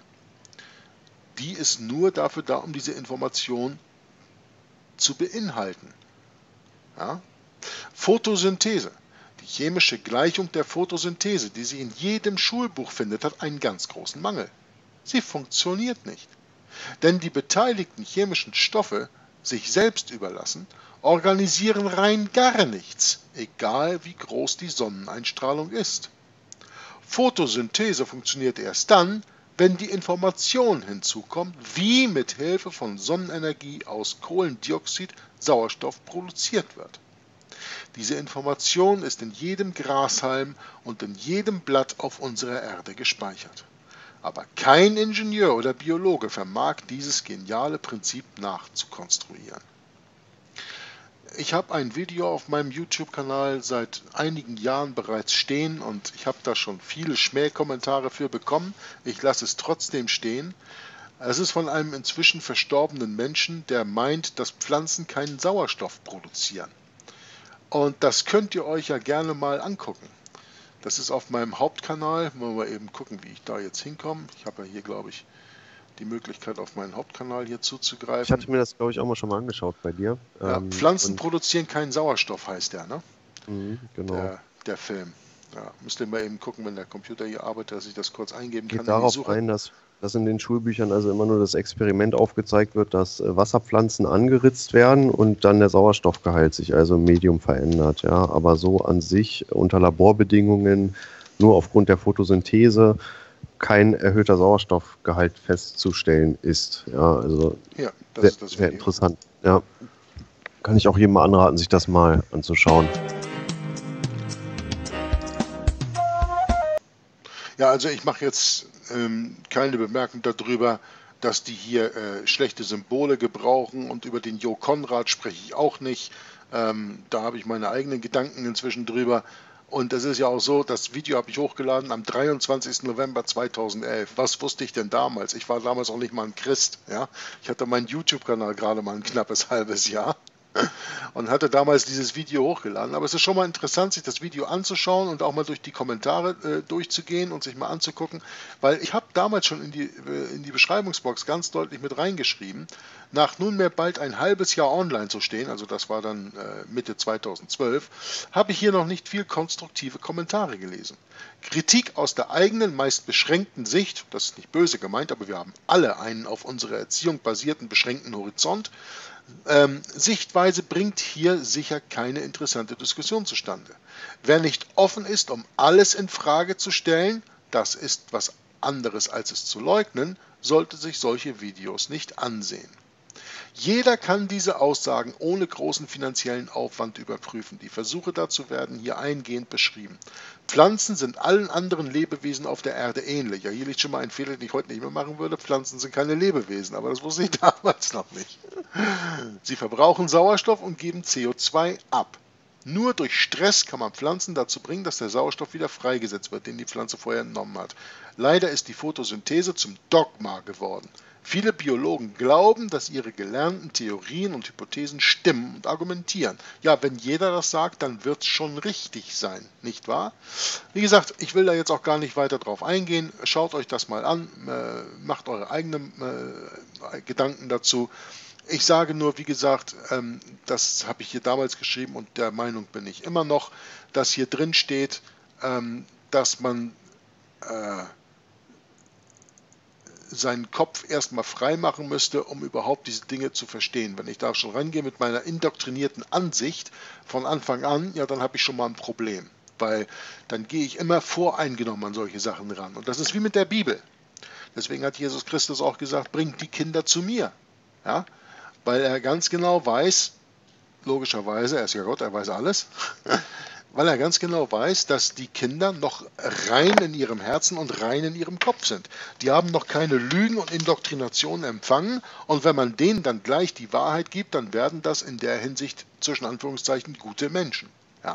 Die ist nur dafür da, um diese Information zu beinhalten. Ja? Photosynthese. Die chemische Gleichung der Photosynthese, die sich in jedem Schulbuch findet, hat einen ganz großen Mangel. Sie funktioniert nicht. Denn die beteiligten chemischen Stoffe, sich selbst überlassen, organisieren rein gar nichts, egal wie groß die Sonneneinstrahlung ist. Photosynthese funktioniert erst dann, wenn die Information hinzukommt, wie mit Hilfe von Sonnenenergie aus Kohlendioxid Sauerstoff produziert wird. Diese Information ist in jedem Grashalm und in jedem Blatt auf unserer Erde gespeichert. Aber kein Ingenieur oder Biologe vermag dieses geniale Prinzip nachzukonstruieren. Ich habe ein Video auf meinem YouTube-Kanal seit einigen Jahren bereits stehen und ich habe da schon viele Schmähkommentare für bekommen. Ich lasse es trotzdem stehen. Es ist von einem inzwischen verstorbenen Menschen, der meint, dass Pflanzen keinen Sauerstoff produzieren. Und das könnt ihr euch ja gerne mal angucken. Das ist auf meinem Hauptkanal. Wollen wir mal eben gucken, wie ich da jetzt hinkomme. Ich habe ja hier, glaube ich, die Möglichkeit, auf meinen Hauptkanal hier zuzugreifen. Ich hatte mir das, glaube ich, auch mal schon mal angeschaut bei dir. Ja, ähm, Pflanzen produzieren keinen Sauerstoff, heißt der, ne? Mh, genau. Der, der Film. Ja, müsst ihr mal eben gucken, wenn der Computer hier arbeitet, dass ich das kurz eingeben Geht kann in die darauf Suche. ein, dass, dass in den Schulbüchern also immer nur das Experiment aufgezeigt wird, dass äh, Wasserpflanzen angeritzt werden und dann der Sauerstoffgehalt sich also im Medium verändert. Ja, aber so an sich unter Laborbedingungen nur aufgrund der Photosynthese kein erhöhter Sauerstoffgehalt festzustellen ist. Ja, also Ja, das sehr, ist das sehr Video. interessant. Ja, kann ich auch jedem mal anraten, sich das mal anzuschauen. Ja, also ich mache jetzt ähm, keine Bemerkung darüber, dass die hier äh, schlechte Symbole gebrauchen und über den Jo Konrad spreche ich auch nicht. Ähm, da habe ich meine eigenen Gedanken inzwischen drüber. Und es ist ja auch so, das Video habe ich hochgeladen am dreiundzwanzigsten November zweitausendelf. Was wusste ich denn damals? Ich war damals auch nicht mal ein Christ. Ja? Ich hatte meinen YouTube-Kanal gerade mal ein knappes halbes Jahr und hatte damals dieses Video hochgeladen. Aber es ist schon mal interessant, sich das Video anzuschauen und auch mal durch die Kommentare äh, durchzugehen und sich mal anzugucken, weil ich habe damals schon in die, äh, in die Beschreibungsbox ganz deutlich mit reingeschrieben, nach nunmehr bald ein halbes Jahr online zu stehen, also das war dann äh, Mitte zweitausendzwölf, habe ich hier noch nicht viel konstruktive Kommentare gelesen. Kritik aus der eigenen, meist beschränkten Sicht, das ist nicht böse gemeint, aber wir haben alle einen auf unsere Erziehung basierten beschränkten Horizont, Ähm, Sichtweise bringt hier sicher keine interessante Diskussion zustande. Wer nicht offen ist, um alles in Frage zu stellen, das ist was anderes als es zu leugnen, sollte sich solche Videos nicht ansehen. Jeder kann diese Aussagen ohne großen finanziellen Aufwand überprüfen. Die Versuche dazu werden hier eingehend beschrieben. Pflanzen sind allen anderen Lebewesen auf der Erde ähnlich. Ja, hier liegt schon mal ein Fehler, den ich heute nicht mehr machen würde. Pflanzen sind keine Lebewesen, aber das wusste ich damals noch nicht. Sie verbrauchen Sauerstoff und geben C O zwei ab. Nur durch Stress kann man Pflanzen dazu bringen, dass der Sauerstoff wieder freigesetzt wird, den die Pflanze vorher entnommen hat. Leider ist die Photosynthese zum Dogma geworden. Viele Biologen glauben, dass ihre gelernten Theorien und Hypothesen stimmen und argumentieren. Ja, wenn jeder das sagt, dann wird es schon richtig sein, nicht wahr? Wie gesagt, ich will da jetzt auch gar nicht weiter drauf eingehen. Schaut euch das mal an, äh, macht eure eigenen äh, Gedanken dazu. Ich sage nur, wie gesagt, ähm, das habe ich hier damals geschrieben und der Meinung bin ich immer noch, dass hier drin steht, ähm, dass man äh, seinen Kopf erstmal frei machen müsste, um überhaupt diese Dinge zu verstehen. Wenn ich da schon rangehe mit meiner indoktrinierten Ansicht von Anfang an, ja, dann habe ich schon mal ein Problem, weil dann gehe ich immer voreingenommen an solche Sachen ran. Und das ist wie mit der Bibel. Deswegen hat Jesus Christus auch gesagt, bringt die Kinder zu mir. Ja? Weil er ganz genau weiß, logischerweise, er ist ja Gott, er weiß alles, weil er ganz genau weiß, dass die Kinder noch rein in ihrem Herzen und rein in ihrem Kopf sind. Die haben noch keine Lügen und Indoktrinationen empfangen und wenn man denen dann gleich die Wahrheit gibt, dann werden das in der Hinsicht zwischen Anführungszeichen gute Menschen. Ja?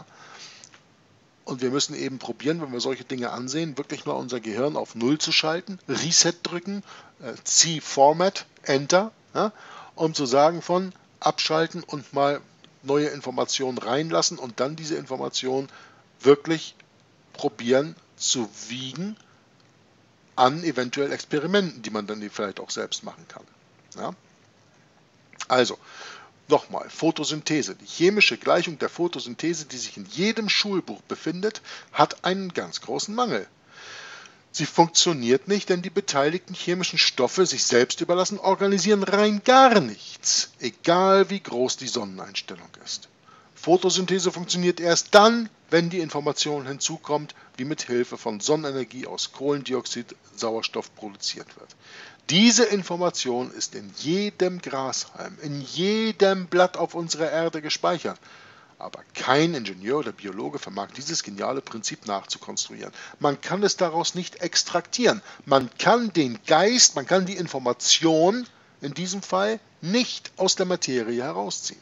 Und wir müssen eben probieren, wenn wir solche Dinge ansehen, wirklich mal unser Gehirn auf Null zu schalten, Reset drücken, äh, C-Format, Enter, ja? Um zu sagen von abschalten und mal neue Informationen reinlassen und dann diese Informationen wirklich probieren zu wiegen an eventuell Experimenten, die man dann vielleicht auch selbst machen kann. Ja? Also, nochmal, Photosynthese. Die chemische Gleichung der Photosynthese, die sich in jedem Schulbuch befindet, hat einen ganz großen Mangel. Sie funktioniert nicht, denn die beteiligten chemischen Stoffe, sich selbst überlassen, organisieren rein gar nichts, egal wie groß die Sonneneinstellung ist. Photosynthese funktioniert erst dann, wenn die Information hinzukommt, wie mit Hilfe von Sonnenenergie aus Kohlendioxid Sauerstoff produziert wird. Diese Information ist in jedem Grashalm, in jedem Blatt auf unserer Erde gespeichert. Aber kein Ingenieur oder Biologe vermag dieses geniale Prinzip nachzukonstruieren. Man kann es daraus nicht extraktieren. Man kann den Geist, man kann die Information in diesem Fall nicht aus der Materie herausziehen.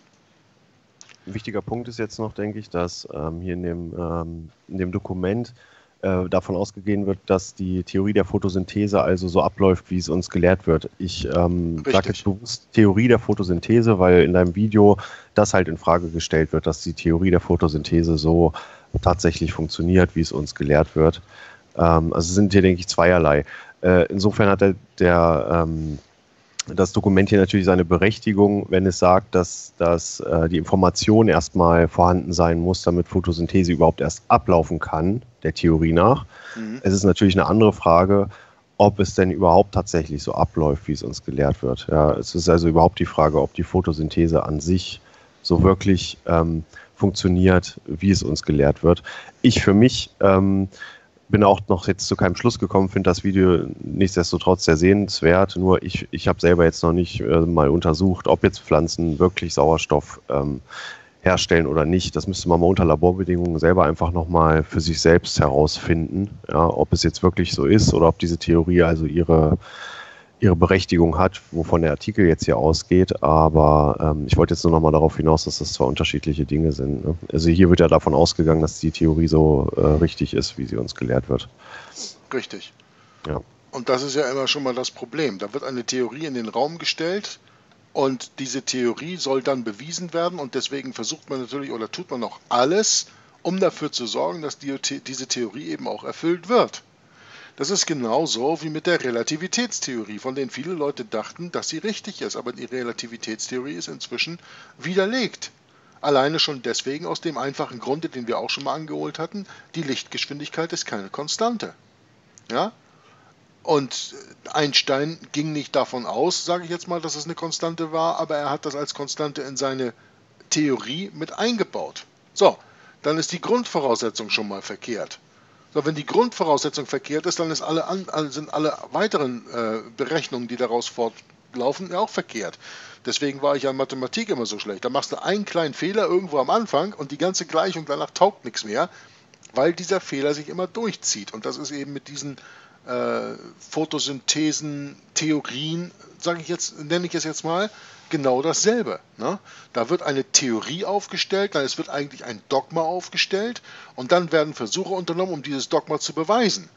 Ein wichtiger Punkt ist jetzt noch, denke ich, dass ähm, hier in dem, ähm, in dem Dokument äh, davon ausgegangen wird, dass die Theorie der Photosynthese also so abläuft, wie es uns gelehrt wird. Ich ähm, sage jetzt bewusst Theorie der Photosynthese, weil in deinem Video das halt in Frage gestellt wird, dass die Theorie der Photosynthese so tatsächlich funktioniert, wie es uns gelehrt wird. Ähm, also sind hier, denke ich, zweierlei. Äh, insofern hat der, der ähm, das Dokument hier natürlich seine Berechtigung, wenn es sagt, dass, dass äh, die Information erstmal vorhanden sein muss, damit Photosynthese überhaupt erst ablaufen kann, der Theorie nach. Mhm. Es ist natürlich eine andere Frage, ob es denn überhaupt tatsächlich so abläuft, wie es uns gelehrt wird. Ja, es ist also überhaupt die Frage, ob die Photosynthese an sich so wirklich ähm, funktioniert, wie es uns gelehrt wird. Ich für mich ähm, bin auch noch jetzt zu keinem Schluss gekommen, finde das Video nichtsdestotrotz sehr sehenswert, nur ich, ich habe selber jetzt noch nicht äh, mal untersucht, ob jetzt Pflanzen wirklich Sauerstoff ähm, herstellen oder nicht. Das müsste man mal unter Laborbedingungen selber einfach nochmal für sich selbst herausfinden, ja, ob es jetzt wirklich so ist oder ob diese Theorie also ihre, ihre Berechtigung hat, wovon der Artikel jetzt hier ausgeht, aber ähm, ich wollte jetzt nur nochmal darauf hinaus, dass das zwei unterschiedliche Dinge sind. Ne? Also hier wird ja davon ausgegangen, dass die Theorie so äh, richtig ist, wie sie uns gelehrt wird. Richtig. Ja. Und das ist ja immer schon mal das Problem. Da wird eine Theorie in den Raum gestellt und diese Theorie soll dann bewiesen werden und deswegen versucht man natürlich oder tut man auch alles, um dafür zu sorgen, dass die, diese Theorie eben auch erfüllt wird. Das ist genauso wie mit der Relativitätstheorie, von denen viele Leute dachten, dass sie richtig ist. Aber die Relativitätstheorie ist inzwischen widerlegt. Alleine schon deswegen aus dem einfachen Grunde, den wir auch schon mal angeholt hatten, die Lichtgeschwindigkeit ist keine Konstante. Ja? Und Einstein ging nicht davon aus, sage ich jetzt mal, dass es eine Konstante war, aber er hat das als Konstante in seine Theorie mit eingebaut. So, dann ist die Grundvoraussetzung schon mal verkehrt. So, wenn die Grundvoraussetzung verkehrt ist, dann ist alle an, sind alle weiteren äh, Berechnungen, die daraus fortlaufen, ja auch verkehrt. Deswegen war ich an Mathematik immer so schlecht. Da machst du einen kleinen Fehler irgendwo am Anfang und die ganze Gleichung danach taugt nichts mehr, weil dieser Fehler sich immer durchzieht. Und das ist eben mit diesen äh, Photosynthesen, Theorien, sage ich jetzt, nenne ich es jetzt mal, genau dasselbe. Ne? Da wird eine Theorie aufgestellt, dann es wird eigentlich ein Dogma aufgestellt und dann werden Versuche unternommen, um dieses Dogma zu beweisen.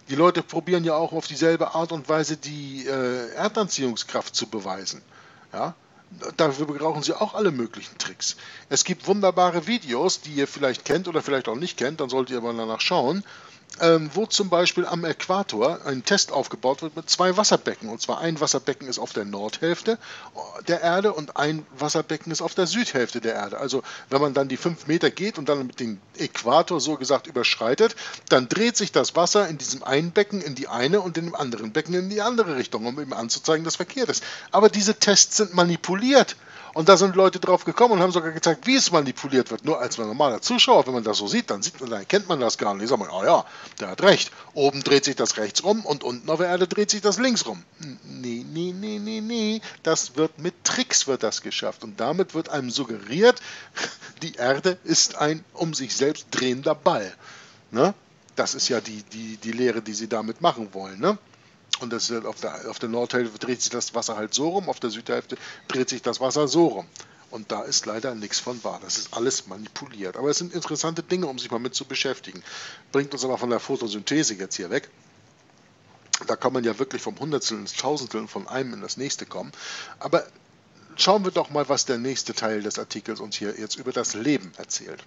Die Leute probieren ja auch auf dieselbe Art und Weise die äh, Erdanziehungskraft zu beweisen. Ja? Dafür brauchen sie auch alle möglichen Tricks. Es gibt wunderbare Videos, die ihr vielleicht kennt oder vielleicht auch nicht kennt, dann solltet ihr mal danach schauen, ähm, wo zum Beispiel am Äquator ein Test aufgebaut wird mit zwei Wasserbecken. Und zwar ein Wasserbecken ist auf der Nordhälfte der Erde und ein Wasserbecken ist auf der Südhälfte der Erde. Also wenn man dann die fünf Meter geht und dann mit dem Äquator so gesagt überschreitet, dann dreht sich das Wasser in diesem einen Becken in die eine und in dem anderen Becken in die andere Richtung, um eben anzuzeigen, dass verkehrt ist. Aber diese Tests sind manipuliert. Und da sind Leute drauf gekommen und haben sogar gezeigt, wie es manipuliert wird. Nur als normaler Zuschauer, wenn man das so sieht, dann sieht man, dann erkennt man das gar nicht. Ich sage mal, ah ja, der hat recht. Oben dreht sich das rechts rum und unten auf der Erde dreht sich das links rum. Nee, nee, nee, nee, nee. Das wird mit Tricks wird das geschafft. Und damit wird einem suggeriert, die Erde ist ein um sich selbst drehender Ball. Ne? Das ist ja die, die, die Lehre, die sie damit machen wollen. Ne? Und das ist auf, der, auf der Nordhälfte dreht sich das Wasser halt so rum, auf der Südhälfte dreht sich das Wasser so rum. Und da ist leider nichts von wahr. Das ist alles manipuliert. Aber es sind interessante Dinge, um sich mal mit zu beschäftigen. Bringt uns aber von der Photosynthese jetzt hier weg. Da kann man ja wirklich vom Hundertstel ins Tausendstel und von einem in das nächste kommen. Aber schauen wir doch mal, was der nächste Teil des Artikels uns hier jetzt über das Leben erzählt.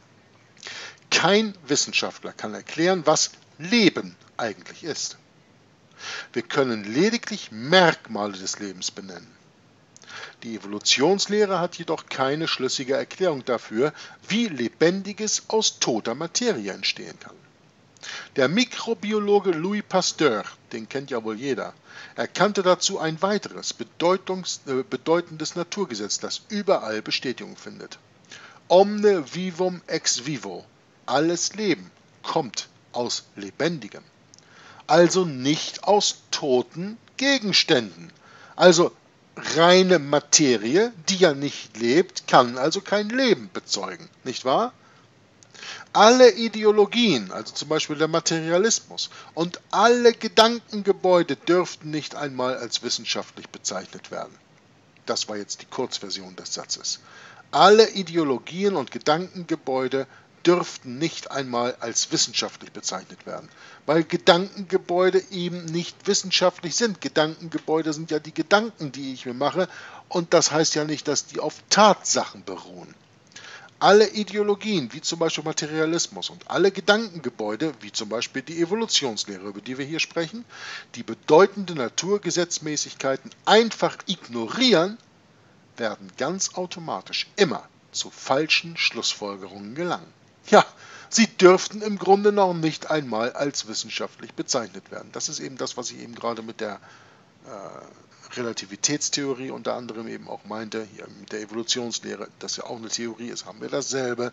Kein Wissenschaftler kann erklären, was Leben eigentlich ist. Wir können lediglich Merkmale des Lebens benennen. Die Evolutionslehre hat jedoch keine schlüssige Erklärung dafür, wie Lebendiges aus toter Materie entstehen kann. Der Mikrobiologe Louis Pasteur, den kennt ja wohl jeder, erkannte dazu ein weiteres bedeutungs- äh, bedeutendes Naturgesetz, das überall Bestätigung findet. Omne vivum ex vivo. Alles Leben kommt aus Lebendigem. Also nicht aus toten Gegenständen. Also reine Materie, die ja nicht lebt, kann also kein Leben bezeugen, nicht wahr? Alle Ideologien, also zum Beispiel der Materialismus und alle Gedankengebäude dürften nicht einmal als wissenschaftlich bezeichnet werden. Das war jetzt die Kurzversion des Satzes. Alle Ideologien und Gedankengebäude dürften nicht einmal als wissenschaftlich bezeichnet werden, weil Gedankengebäude eben nicht wissenschaftlich sind. Gedankengebäude sind ja die Gedanken, die ich mir mache, und das heißt ja nicht, dass die auf Tatsachen beruhen. Alle Ideologien, wie zum Beispiel Materialismus, und alle Gedankengebäude, wie zum Beispiel die Evolutionslehre, über die wir hier sprechen, die bedeutende Naturgesetzmäßigkeiten einfach ignorieren, werden ganz automatisch immer zu falschen Schlussfolgerungen gelangen. Ja, sie dürften im Grunde noch nicht einmal als wissenschaftlich bezeichnet werden. Das ist eben das, was ich eben gerade mit der äh, Relativitätstheorie unter anderem eben auch meinte, hier mit der Evolutionslehre, das ja auch eine Theorie ist, haben wir dasselbe,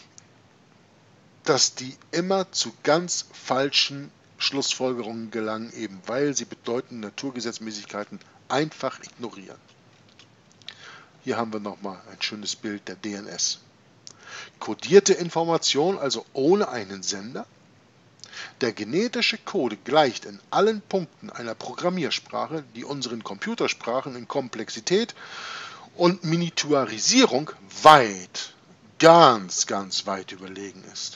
dass die immer zu ganz falschen Schlussfolgerungen gelangen, eben weil sie bedeutende Naturgesetzmäßigkeiten einfach ignorieren. Hier haben wir nochmal ein schönes Bild der D N S. Kodierte Information, also ohne einen Sender. Der genetische Code gleicht in allen Punkten einer Programmiersprache, die unseren Computersprachen in Komplexität und Miniaturisierung weit, ganz, ganz weit überlegen ist.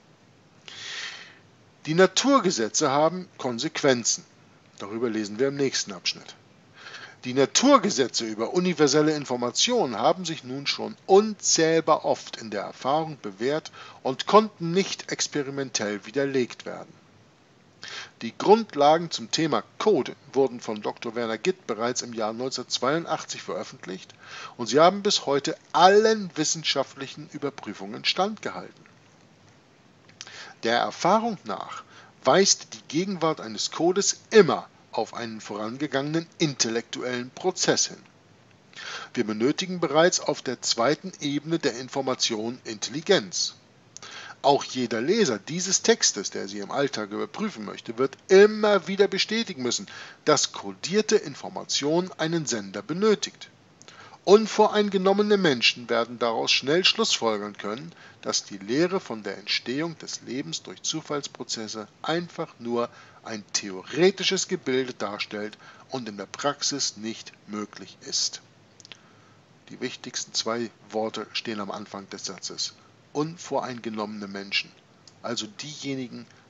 Die Naturgesetze haben Konsequenzen. Darüber lesen wir im nächsten Abschnitt. Die Naturgesetze über universelle Information haben sich nun schon unzählbar oft in der Erfahrung bewährt und konnten nicht experimentell widerlegt werden. Die Grundlagen zum Thema Code wurden von Doktor Werner Gitt bereits im Jahr neunzehnhundertzweiundachtzig veröffentlicht und sie haben bis heute allen wissenschaftlichen Überprüfungen standgehalten. Der Erfahrung nach weist die Gegenwart eines Codes immer auf einen vorangegangenen intellektuellen Prozess hin. Wir benötigen bereits auf der zweiten Ebene der Information Intelligenz. Auch jeder Leser dieses Textes, der sie im Alltag überprüfen möchte, wird immer wieder bestätigen müssen, dass kodierte Information einen Sender benötigt. Unvoreingenommene Menschen werden daraus schnell schlussfolgern können, dass die Lehre von der Entstehung des Lebens durch Zufallsprozesse einfach nur ein theoretisches Gebilde darstellt und in der Praxis nicht möglich ist. Die wichtigsten zwei Worte stehen am Anfang des Satzes. Unvoreingenommene Menschen, also diejenigen,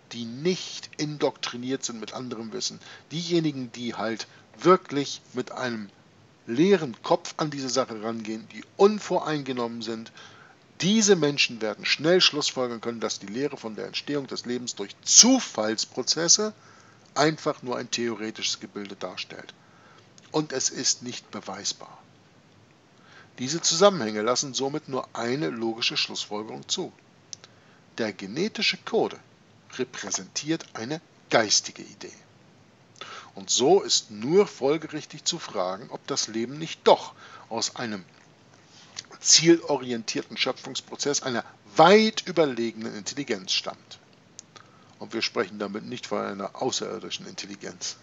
die nicht indoktriniert sind mit anderem Wissen. Diejenigen, die halt wirklich mit einem leeren Kopf an diese Sache rangehen, die unvoreingenommen sind, diese Menschen werden schnell schlussfolgern können, dass die Lehre von der Entstehung des Lebens durch Zufallsprozesse einfach nur ein theoretisches Gebilde darstellt. Und es ist nicht beweisbar. Diese Zusammenhänge lassen somit nur eine logische Schlussfolgerung zu. Der genetische Code repräsentiert eine geistige Idee. Und so ist nur folgerichtig zu fragen, ob das Leben nicht doch aus einem zielorientierten Schöpfungsprozess einer weit überlegenen Intelligenz stammt. Und wir sprechen damit nicht von einer außerirdischen Intelligenz.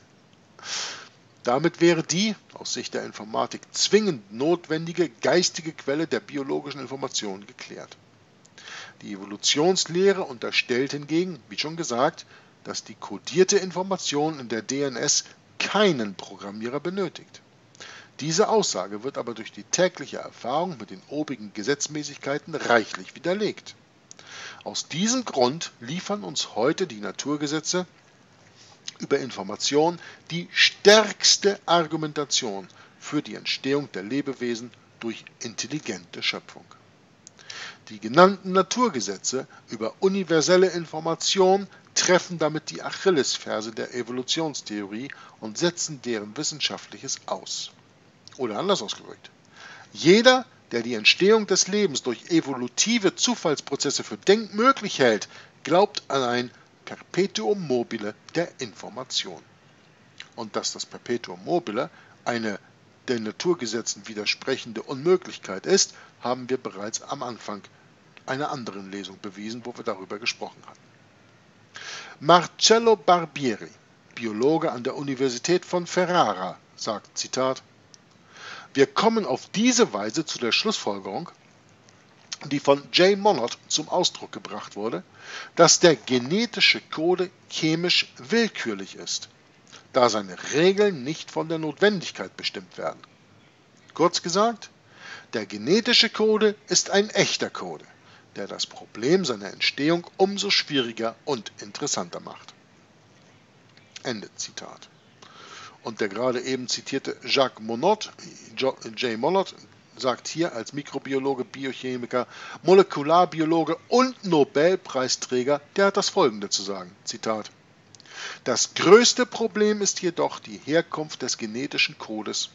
Damit wäre die, aus Sicht der Informatik, zwingend notwendige geistige Quelle der biologischen Information geklärt. Die Evolutionslehre unterstellt hingegen, wie schon gesagt, dass die kodierte Information in der D N S keinen Programmierer benötigt. Diese Aussage wird aber durch die tägliche Erfahrung mit den obigen Gesetzmäßigkeiten reichlich widerlegt. Aus diesem Grund liefern uns heute die Naturgesetze über Information die stärkste Argumentation für die Entstehung der Lebewesen durch intelligente Schöpfung. Die genannten Naturgesetze über universelle Information treffen damit die Achillesferse der Evolutionstheorie und setzen deren Wissenschaftliches aus. Oder anders ausgedrückt: Jeder, der die Entstehung des Lebens durch evolutive Zufallsprozesse für denkmöglich hält, glaubt an ein Perpetuum mobile der Information. Und dass das Perpetuum mobile eine den Naturgesetzen widersprechende Unmöglichkeit ist, haben wir bereits am Anfang einer anderen Lesung bewiesen, wo wir darüber gesprochen hatten. Marcello Barbieri, Biologe an der Universität von Ferrara, sagt, Zitat: Wir kommen auf diese Weise zu der Schlussfolgerung, die von J. Monod zum Ausdruck gebracht wurde, dass der genetische Code chemisch willkürlich ist, da seine Regeln nicht von der Notwendigkeit bestimmt werden. Kurz gesagt, der genetische Code ist ein echter Code, der das Problem seiner Entstehung umso schwieriger und interessanter macht. Ende Zitat. Und der gerade eben zitierte Jacques Monod, J. Monod, sagt hier als Mikrobiologe, Biochemiker, Molekularbiologe und Nobelpreisträger, der hat das Folgende zu sagen, Zitat: Das größte Problem ist jedoch die Herkunft des genetischen Codes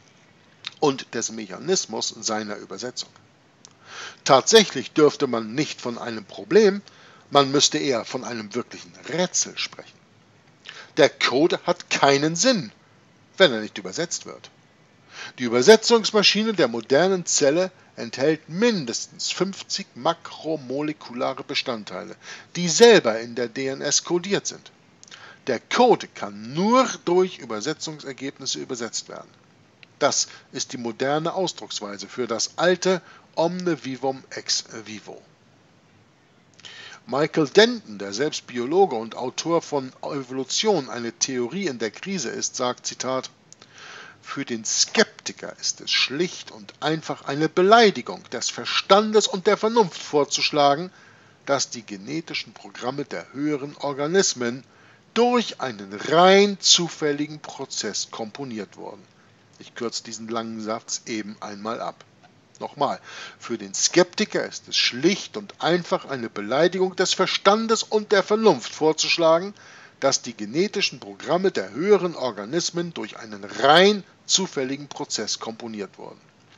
und des Mechanismus seiner Übersetzung. Tatsächlich dürfte man nicht von einem Problem, man müsste eher von einem wirklichen Rätsel sprechen. Der Code hat keinen Sinn, wenn er nicht übersetzt wird. Die Übersetzungsmaschine der modernen Zelle enthält mindestens fünfzig makromolekulare Bestandteile, die selber in der D N S kodiert sind. Der Code kann nur durch Übersetzungsergebnisse übersetzt werden. Das ist die moderne Ausdrucksweise für das alte Omne vivum ex vivo. Michael Denton, der selbst Biologe und Autor von Evolution, eine Theorie in der Krise ist, sagt, Zitat: Für den Skeptiker ist es schlicht und einfach eine Beleidigung des Verstandes und der Vernunft vorzuschlagen, dass die genetischen Programme der höheren Organismen durch einen rein zufälligen Prozess komponiert wurden. Ich kürze diesen langen Satz eben einmal ab. Nochmal, für den Skeptiker ist es schlicht und einfach eine Beleidigung des Verstandes und der Vernunft vorzuschlagen, dass die genetischen Programme der höheren Organismen durch einen rein zufälligen Prozess komponiert wurden.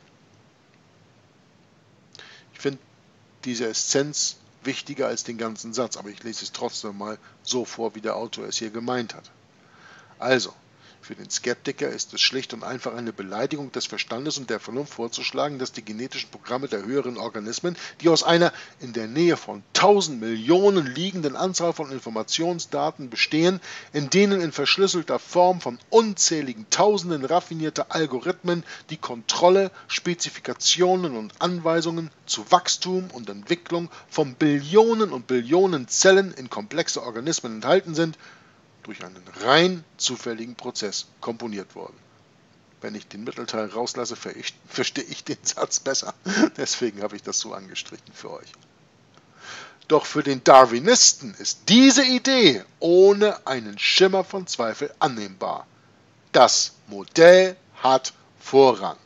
Ich finde diese Essenz wichtiger als den ganzen Satz, aber ich lese es trotzdem mal so vor, wie der Autor es hier gemeint hat. Also, für den Skeptiker ist es schlicht und einfach eine Beleidigung des Verstandes und der Vernunft vorzuschlagen, dass die genetischen Programme der höheren Organismen, die aus einer in der Nähe von tausend Millionen liegenden Anzahl von Informationsdaten bestehen, in denen in verschlüsselter Form von unzähligen Tausenden raffinierter Algorithmen die Kontrolle, Spezifikationen und Anweisungen zu Wachstum und Entwicklung von Billionen und Billionen Zellen in komplexe Organismen enthalten sind, durch einen rein zufälligen Prozess komponiert worden. Wenn ich den Mittelteil rauslasse, verstehe ich den Satz besser. Deswegen habe ich das so angestrichen für euch. Doch für den Darwinisten ist diese Idee ohne einen Schimmer von Zweifel annehmbar. Das Modell hat Vorrang.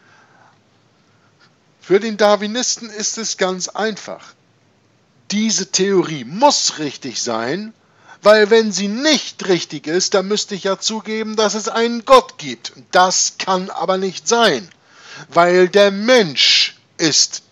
Für den Darwinisten ist es ganz einfach. Diese Theorie muss richtig sein, weil wenn sie nicht richtig ist, dann müsste ich ja zugeben, dass es einen Gott gibt. Das kann aber nicht sein, weil der Mensch ist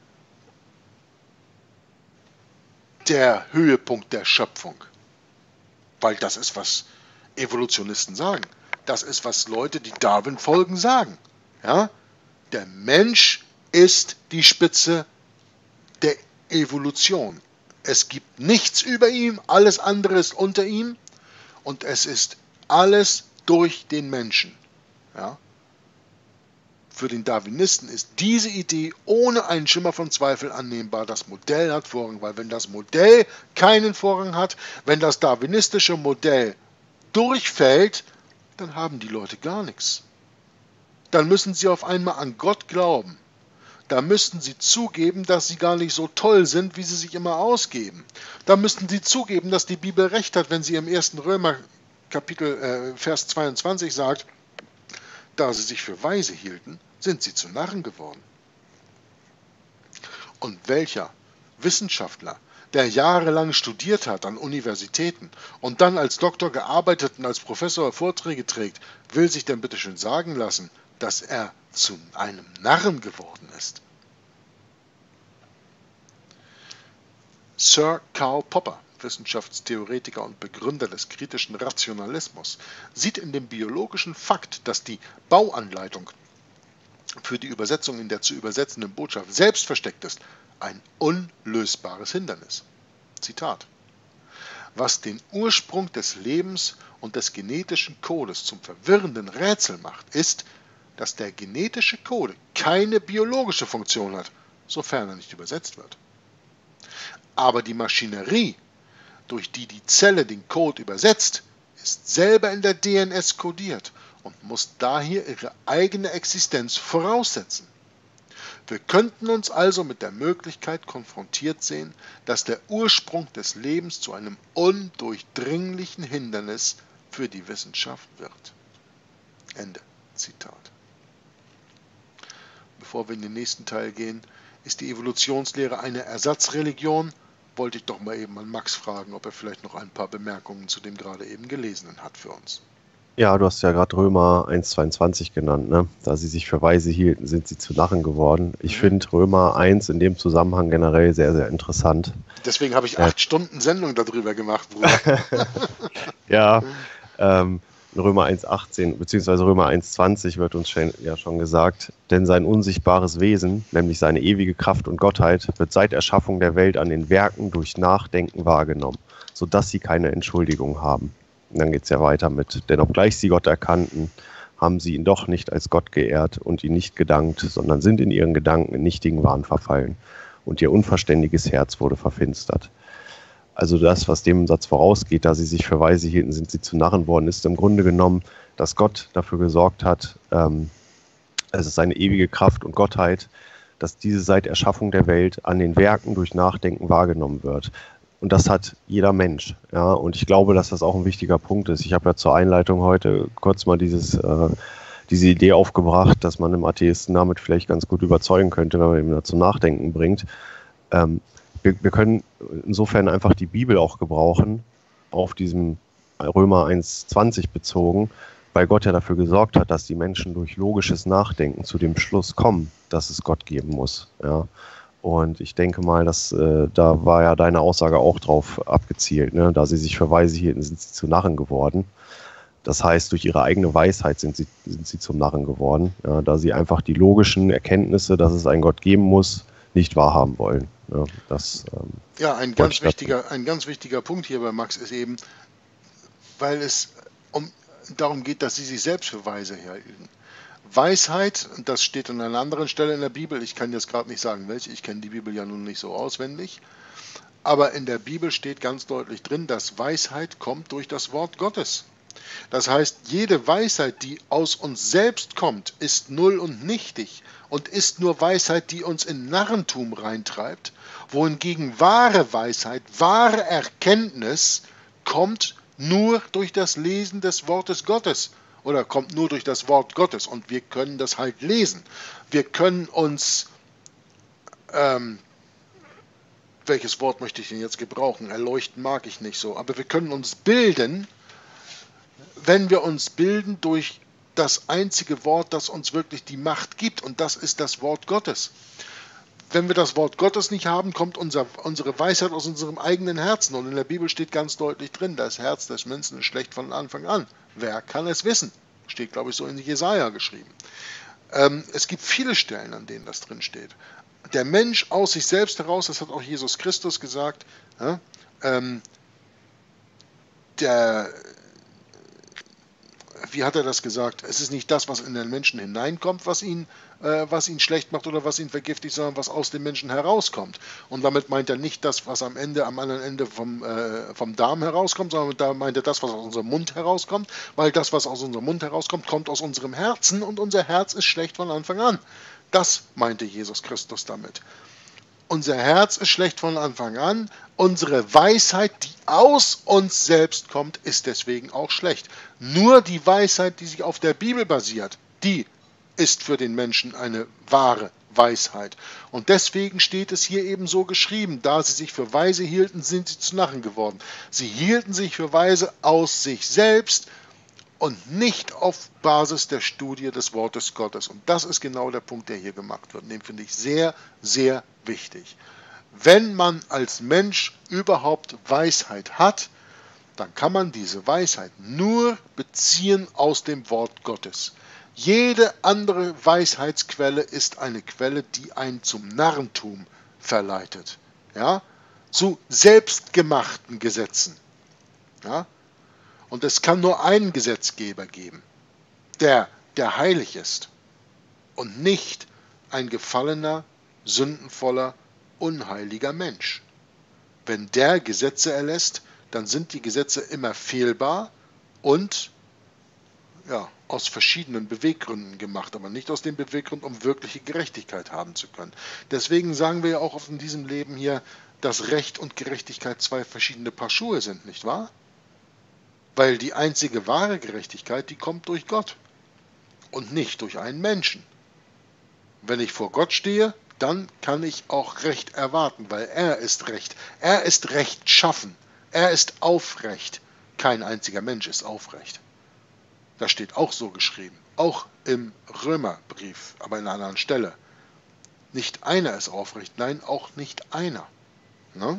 der Höhepunkt der Schöpfung. Weil das ist, was Evolutionisten sagen. Das ist, was Leute, die Darwin folgen, sagen. Ja? Der Mensch ist die Spitze der Evolution. Es gibt nichts über ihm, alles andere ist unter ihm und es ist alles durch den Menschen. Ja? Für den Darwinisten ist diese Idee ohne einen Schimmer von Zweifel annehmbar. Das Modell hat Vorrang, weil wenn das Modell keinen Vorrang hat, wenn das darwinistische Modell durchfällt, dann haben die Leute gar nichts. Dann müssen sie auf einmal an Gott glauben. Da müssten sie zugeben, dass sie gar nicht so toll sind, wie sie sich immer ausgeben. Da müssten sie zugeben, dass die Bibel recht hat, wenn sie im ersten Römer Kapitel äh, Vers zweiundzwanzig sagt, da sie sich für weise hielten, sind sie zu Narren geworden. Und welcher Wissenschaftler, der jahrelang studiert hat an Universitäten und dann als Doktor gearbeitet und als Professor Vorträge trägt, will sich denn bitte schön sagen lassen, dass er zu einem Narren geworden ist. Sir Karl Popper, Wissenschaftstheoretiker und Begründer des kritischen Rationalismus, sieht in dem biologischen Fakt, dass die Bauanleitung für die Übersetzung in der zu übersetzenden Botschaft selbst versteckt ist, ein unlösbares Hindernis. Zitat: Was den Ursprung des Lebens und des genetischen Codes zum verwirrenden Rätsel macht, ist, dass der genetische Code keine biologische Funktion hat, sofern er nicht übersetzt wird. Aber die Maschinerie, durch die die Zelle den Code übersetzt, ist selber in der D N S kodiert und muss daher ihre eigene Existenz voraussetzen. Wir könnten uns also mit der Möglichkeit konfrontiert sehen, dass der Ursprung des Lebens zu einem undurchdringlichen Hindernis für die Wissenschaft wird. Ende Zitat. Bevor wir in den nächsten Teil gehen, ist die Evolutionslehre eine Ersatzreligion? Wollte ich doch mal eben an Max fragen, ob er vielleicht noch ein paar Bemerkungen zu dem gerade eben Gelesenen hat für uns. Ja, du hast ja gerade Römer eins zweiundzwanzig genannt, ne? Da sie sich für weise hielten, sind sie zu Narren geworden. Ich mhm. finde Römer eins in dem Zusammenhang generell sehr, sehr interessant. Deswegen habe ich ja. acht Stunden Sendung darüber gemacht, Bruder. Ja, ähm, in Römer eins achtzehn bzw. Römer eins zwanzig wird uns schon, ja schon gesagt, denn sein unsichtbares Wesen, nämlich seine ewige Kraft und Gottheit, wird seit Erschaffung der Welt an den Werken durch Nachdenken wahrgenommen, sodass sie keine Entschuldigung haben. Und dann geht es ja weiter mit, denn obgleich sie Gott erkannten, haben sie ihn doch nicht als Gott geehrt und ihn nicht gedankt, sondern sind in ihren Gedanken in nichtigen Wahn verfallen und ihr unverständiges Herz wurde verfinstert. Also das, was dem Satz vorausgeht, da sie sich für weise hielten, sind sie zu Narren worden, ist im Grunde genommen, dass Gott dafür gesorgt hat, ähm, es ist seine ewige Kraft und Gottheit, dass diese seit Erschaffung der Welt an den Werken durch Nachdenken wahrgenommen wird. Und das hat jeder Mensch. Ja? Und ich glaube, dass das auch ein wichtiger Punkt ist. Ich habe ja zur Einleitung heute kurz mal dieses, äh, diese Idee aufgebracht, dass man einem Atheisten damit vielleicht ganz gut überzeugen könnte, wenn man ihn dazu Nachdenken bringt. Ähm, wir, wir können insofern einfach die Bibel auch gebrauchen, auf diesem Römer eins zwanzig bezogen, weil Gott ja dafür gesorgt hat, dass die Menschen durch logisches Nachdenken zu dem Schluss kommen, dass es Gott geben muss. Ja? Und ich denke mal, dass äh, da war ja deine Aussage auch drauf abgezielt, ne? Da sie sich für weise hielten, sind sie zu Narren geworden. Das heißt, durch ihre eigene Weisheit sind sie, sind sie zum Narren geworden, ja? Da sie einfach die logischen Erkenntnisse, dass es einen Gott geben muss, nicht wahrhaben wollen. Ja, das, ähm, ja ein, ganz wichtiger, ein ganz wichtiger Punkt hier bei Max ist eben, weil es um, darum geht, dass sie sich selbst für weise hielten. Weisheit, das steht an einer anderen Stelle in der Bibel, ich kann jetzt gerade nicht sagen welche, ich kenne die Bibel ja nun nicht so auswendig, aber in der Bibel steht ganz deutlich drin, dass Weisheit kommt durch das Wort Gottes. Das heißt, jede Weisheit, die aus uns selbst kommt, ist null und nichtig und ist nur Weisheit, die uns in Narrentum reintreibt, wohingegen wahre Weisheit, wahre Erkenntnis kommt nur durch das Lesen des Wortes Gottes oder kommt nur durch das Wort Gottes und wir können das halt lesen. Wir können uns, ähm, welches Wort möchte ich denn jetzt gebrauchen? Erleuchten mag ich nicht so, aber wir können uns bilden, wenn wir uns bilden durch das einzige Wort, das uns wirklich die Macht gibt, und das ist das Wort Gottes. Wenn wir das Wort Gottes nicht haben, kommt unser, unsere Weisheit aus unserem eigenen Herzen. Und in der Bibel steht ganz deutlich drin, das Herz des Menschen ist schlecht von Anfang an. Wer kann es wissen? Steht, glaube ich, so in Jesaja geschrieben. Ähm, es gibt viele Stellen, an denen das drin steht. Der Mensch aus sich selbst heraus, das hat auch Jesus Christus gesagt, ja, ähm, der... Wie hat er das gesagt? Es ist nicht das, was in den Menschen hineinkommt, was ihn, äh, was ihn schlecht macht oder was ihn vergiftigt, sondern was aus dem Menschen herauskommt. Und damit meint er nicht das, was am Ende, am anderen Ende vom, äh, vom Darm herauskommt, sondern da meint er das, was aus unserem Mund herauskommt, weil das, was aus unserem Mund herauskommt, kommt aus unserem Herzen und unser Herz ist schlecht von Anfang an. Das meinte Jesus Christus damit. Unser Herz ist schlecht von Anfang an. Unsere Weisheit, die aus uns selbst kommt, ist deswegen auch schlecht. Nur die Weisheit, die sich auf der Bibel basiert, die ist für den Menschen eine wahre Weisheit. Und deswegen steht es hier eben so geschrieben, da sie sich für weise hielten, sind sie zu Narren geworden. Sie hielten sich für weise aus sich selbst und nicht auf Basis der Studie des Wortes Gottes. Und das ist genau der Punkt, der hier gemacht wird. Und den finde ich sehr, sehr wichtig. Wenn man als Mensch überhaupt Weisheit hat, dann kann man diese Weisheit nur beziehen aus dem Wort Gottes. Jede andere Weisheitsquelle ist eine Quelle, die einen zum Narrentum verleitet, ja? Zu selbstgemachten Gesetzen. Ja? Und es kann nur einen Gesetzgeber geben, der, der heilig ist und nicht ein gefallener, sündenvoller, unheiliger Mensch. Wenn der Gesetze erlässt, dann sind die Gesetze immer fehlbar und ja, aus verschiedenen Beweggründen gemacht, aber nicht aus dem Beweggrund, um wirkliche Gerechtigkeit haben zu können. Deswegen sagen wir ja auch in diesem Leben hier, dass Recht und Gerechtigkeit zwei verschiedene Paar Schuhe sind, nicht wahr? Weil die einzige wahre Gerechtigkeit, die kommt durch Gott und nicht durch einen Menschen. Wenn ich vor Gott stehe, dann kann ich auch Recht erwarten, weil er ist Recht. Er ist rechtschaffen. Er ist aufrecht. Kein einziger Mensch ist aufrecht. Das steht auch so geschrieben. Auch im Römerbrief, aber in einer anderen Stelle. Nicht einer ist aufrecht. Nein, auch nicht einer. Ne?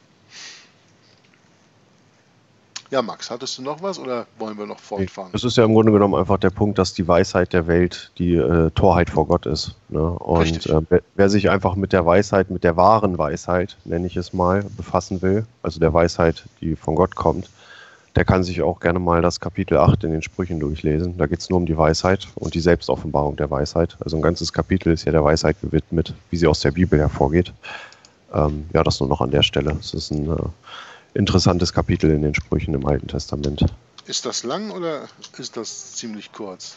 Ja, Max, hattest du noch was oder wollen wir noch fortfahren? Es ist ja im Grunde genommen einfach der Punkt, dass die Weisheit der Welt die äh, Torheit vor Gott ist. Ne? Und äh, wer, wer sich einfach mit der Weisheit, mit der wahren Weisheit, nenne ich es mal, befassen will, also der Weisheit, die von Gott kommt, der kann sich auch gerne mal das Kapitel acht in den Sprüchen durchlesen. Da geht es nur um die Weisheit und die Selbstoffenbarung der Weisheit. Also ein ganzes Kapitel ist ja der Weisheit gewidmet, wie sie aus der Bibel hervorgeht. Ähm, ja, das nur noch an der Stelle. Es ist ein äh, interessantes Kapitel in den Sprüchen im Alten Testament. Ist das lang oder ist das ziemlich kurz?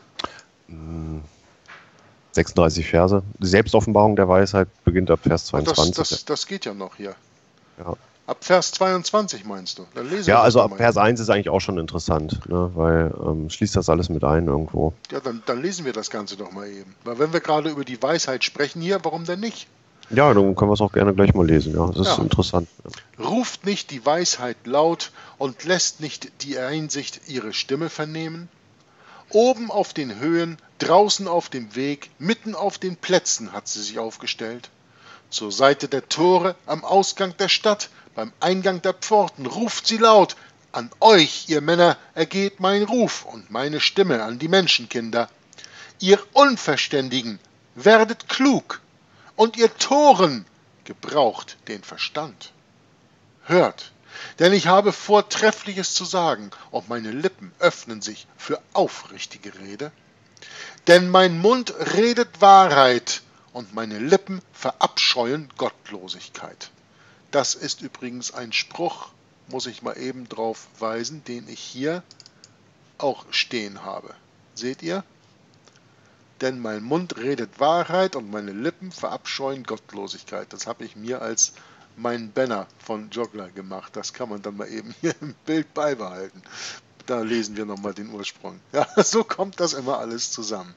sechsunddreißig Verse. Die Selbstoffenbarung der Weisheit beginnt ab Vers zweiundzwanzig. Das, das, das geht ja noch hier. Ja. Ab Vers zweiundzwanzig meinst du? Dann lesen ja, wir also das ab mal. Vers eins ist eigentlich auch schon interessant, ne, weil ähm, schließt das alles mit ein irgendwo. Ja, dann, dann lesen wir das Ganze doch mal eben. Weil wenn wir gerade über die Weisheit sprechen hier, warum denn nicht? Ja, dann können wir es auch gerne gleich mal lesen. Ja, das ist Ja. interessant. Ruft nicht die Weisheit laut und lässt nicht die Einsicht ihre Stimme vernehmen? Oben auf den Höhen, draußen auf dem Weg, mitten auf den Plätzen hat sie sich aufgestellt. Zur Seite der Tore, am Ausgang der Stadt, beim Eingang der Pforten ruft sie laut: An euch, ihr Männer, ergeht mein Ruf und meine Stimme an die Menschenkinder. Ihr Unverständigen, werdet klug, und ihr Toren, gebraucht den Verstand. Hört, denn ich habe Vortreffliches zu sagen, und meine Lippen öffnen sich für aufrichtige Rede. Denn mein Mund redet Wahrheit, und meine Lippen verabscheuen Gottlosigkeit. Das ist übrigens ein Spruch, muss ich mal eben drauf weisen, den ich hier auch stehen habe. Seht ihr? Denn mein Mund redet Wahrheit und meine Lippen verabscheuen Gottlosigkeit. Das habe ich mir als mein Banner von Joggler gemacht. Das kann man dann mal eben hier im Bild beibehalten. Da lesen wir nochmal den Ursprung. Ja, so kommt das immer alles zusammen.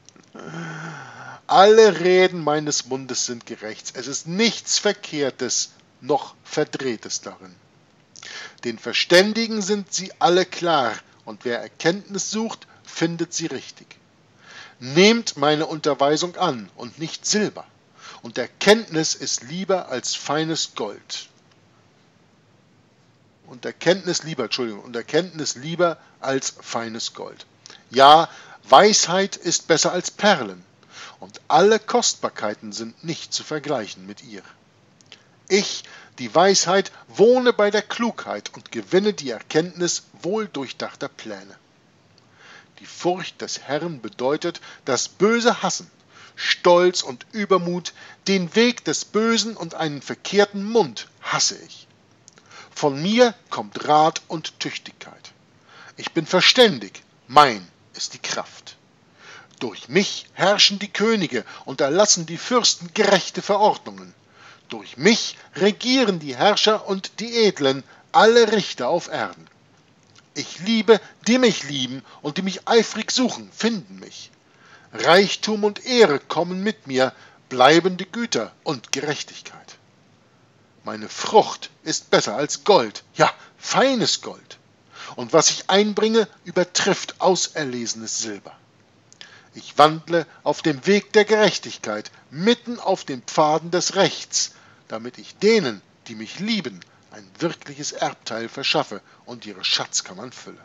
Alle Reden meines Mundes sind gerecht. Es ist nichts Verkehrtes noch Verdrehtes darin. Den Verständigen sind sie alle klar, und wer Erkenntnis sucht, findet sie richtig. Nehmt meine Unterweisung an und nicht Silber, und Erkenntnis ist lieber als feines Gold. Und Erkenntnis lieber, Entschuldigung, und Erkenntnis lieber als feines Gold. Ja, Weisheit ist besser als Perlen, und alle Kostbarkeiten sind nicht zu vergleichen mit ihr. Ich, die Weisheit, wohne bei der Klugheit und gewinne die Erkenntnis wohldurchdachter Pläne. Die Furcht des Herrn bedeutet das Böse hassen, Stolz und Übermut, den Weg des Bösen und einen verkehrten Mund hasse ich. Von mir kommt Rat und Tüchtigkeit. Ich bin verständig, mein ist die Kraft. Durch mich herrschen die Könige und erlassen die Fürsten gerechte Verordnungen. Durch mich regieren die Herrscher und die Edlen, alle Richter auf Erden. Ich liebe, die mich lieben und die mich eifrig suchen, finden mich. Reichtum und Ehre kommen mit mir, bleibende Güter und Gerechtigkeit. Meine Frucht ist besser als Gold, ja, feines Gold. Und was ich einbringe, übertrifft auserlesenes Silber. Ich wandle auf dem Weg der Gerechtigkeit, mitten auf den Pfaden des Rechts, damit ich denen, die mich lieben, ein wirkliches Erbteil verschaffe und ihre Schatzkammern fülle.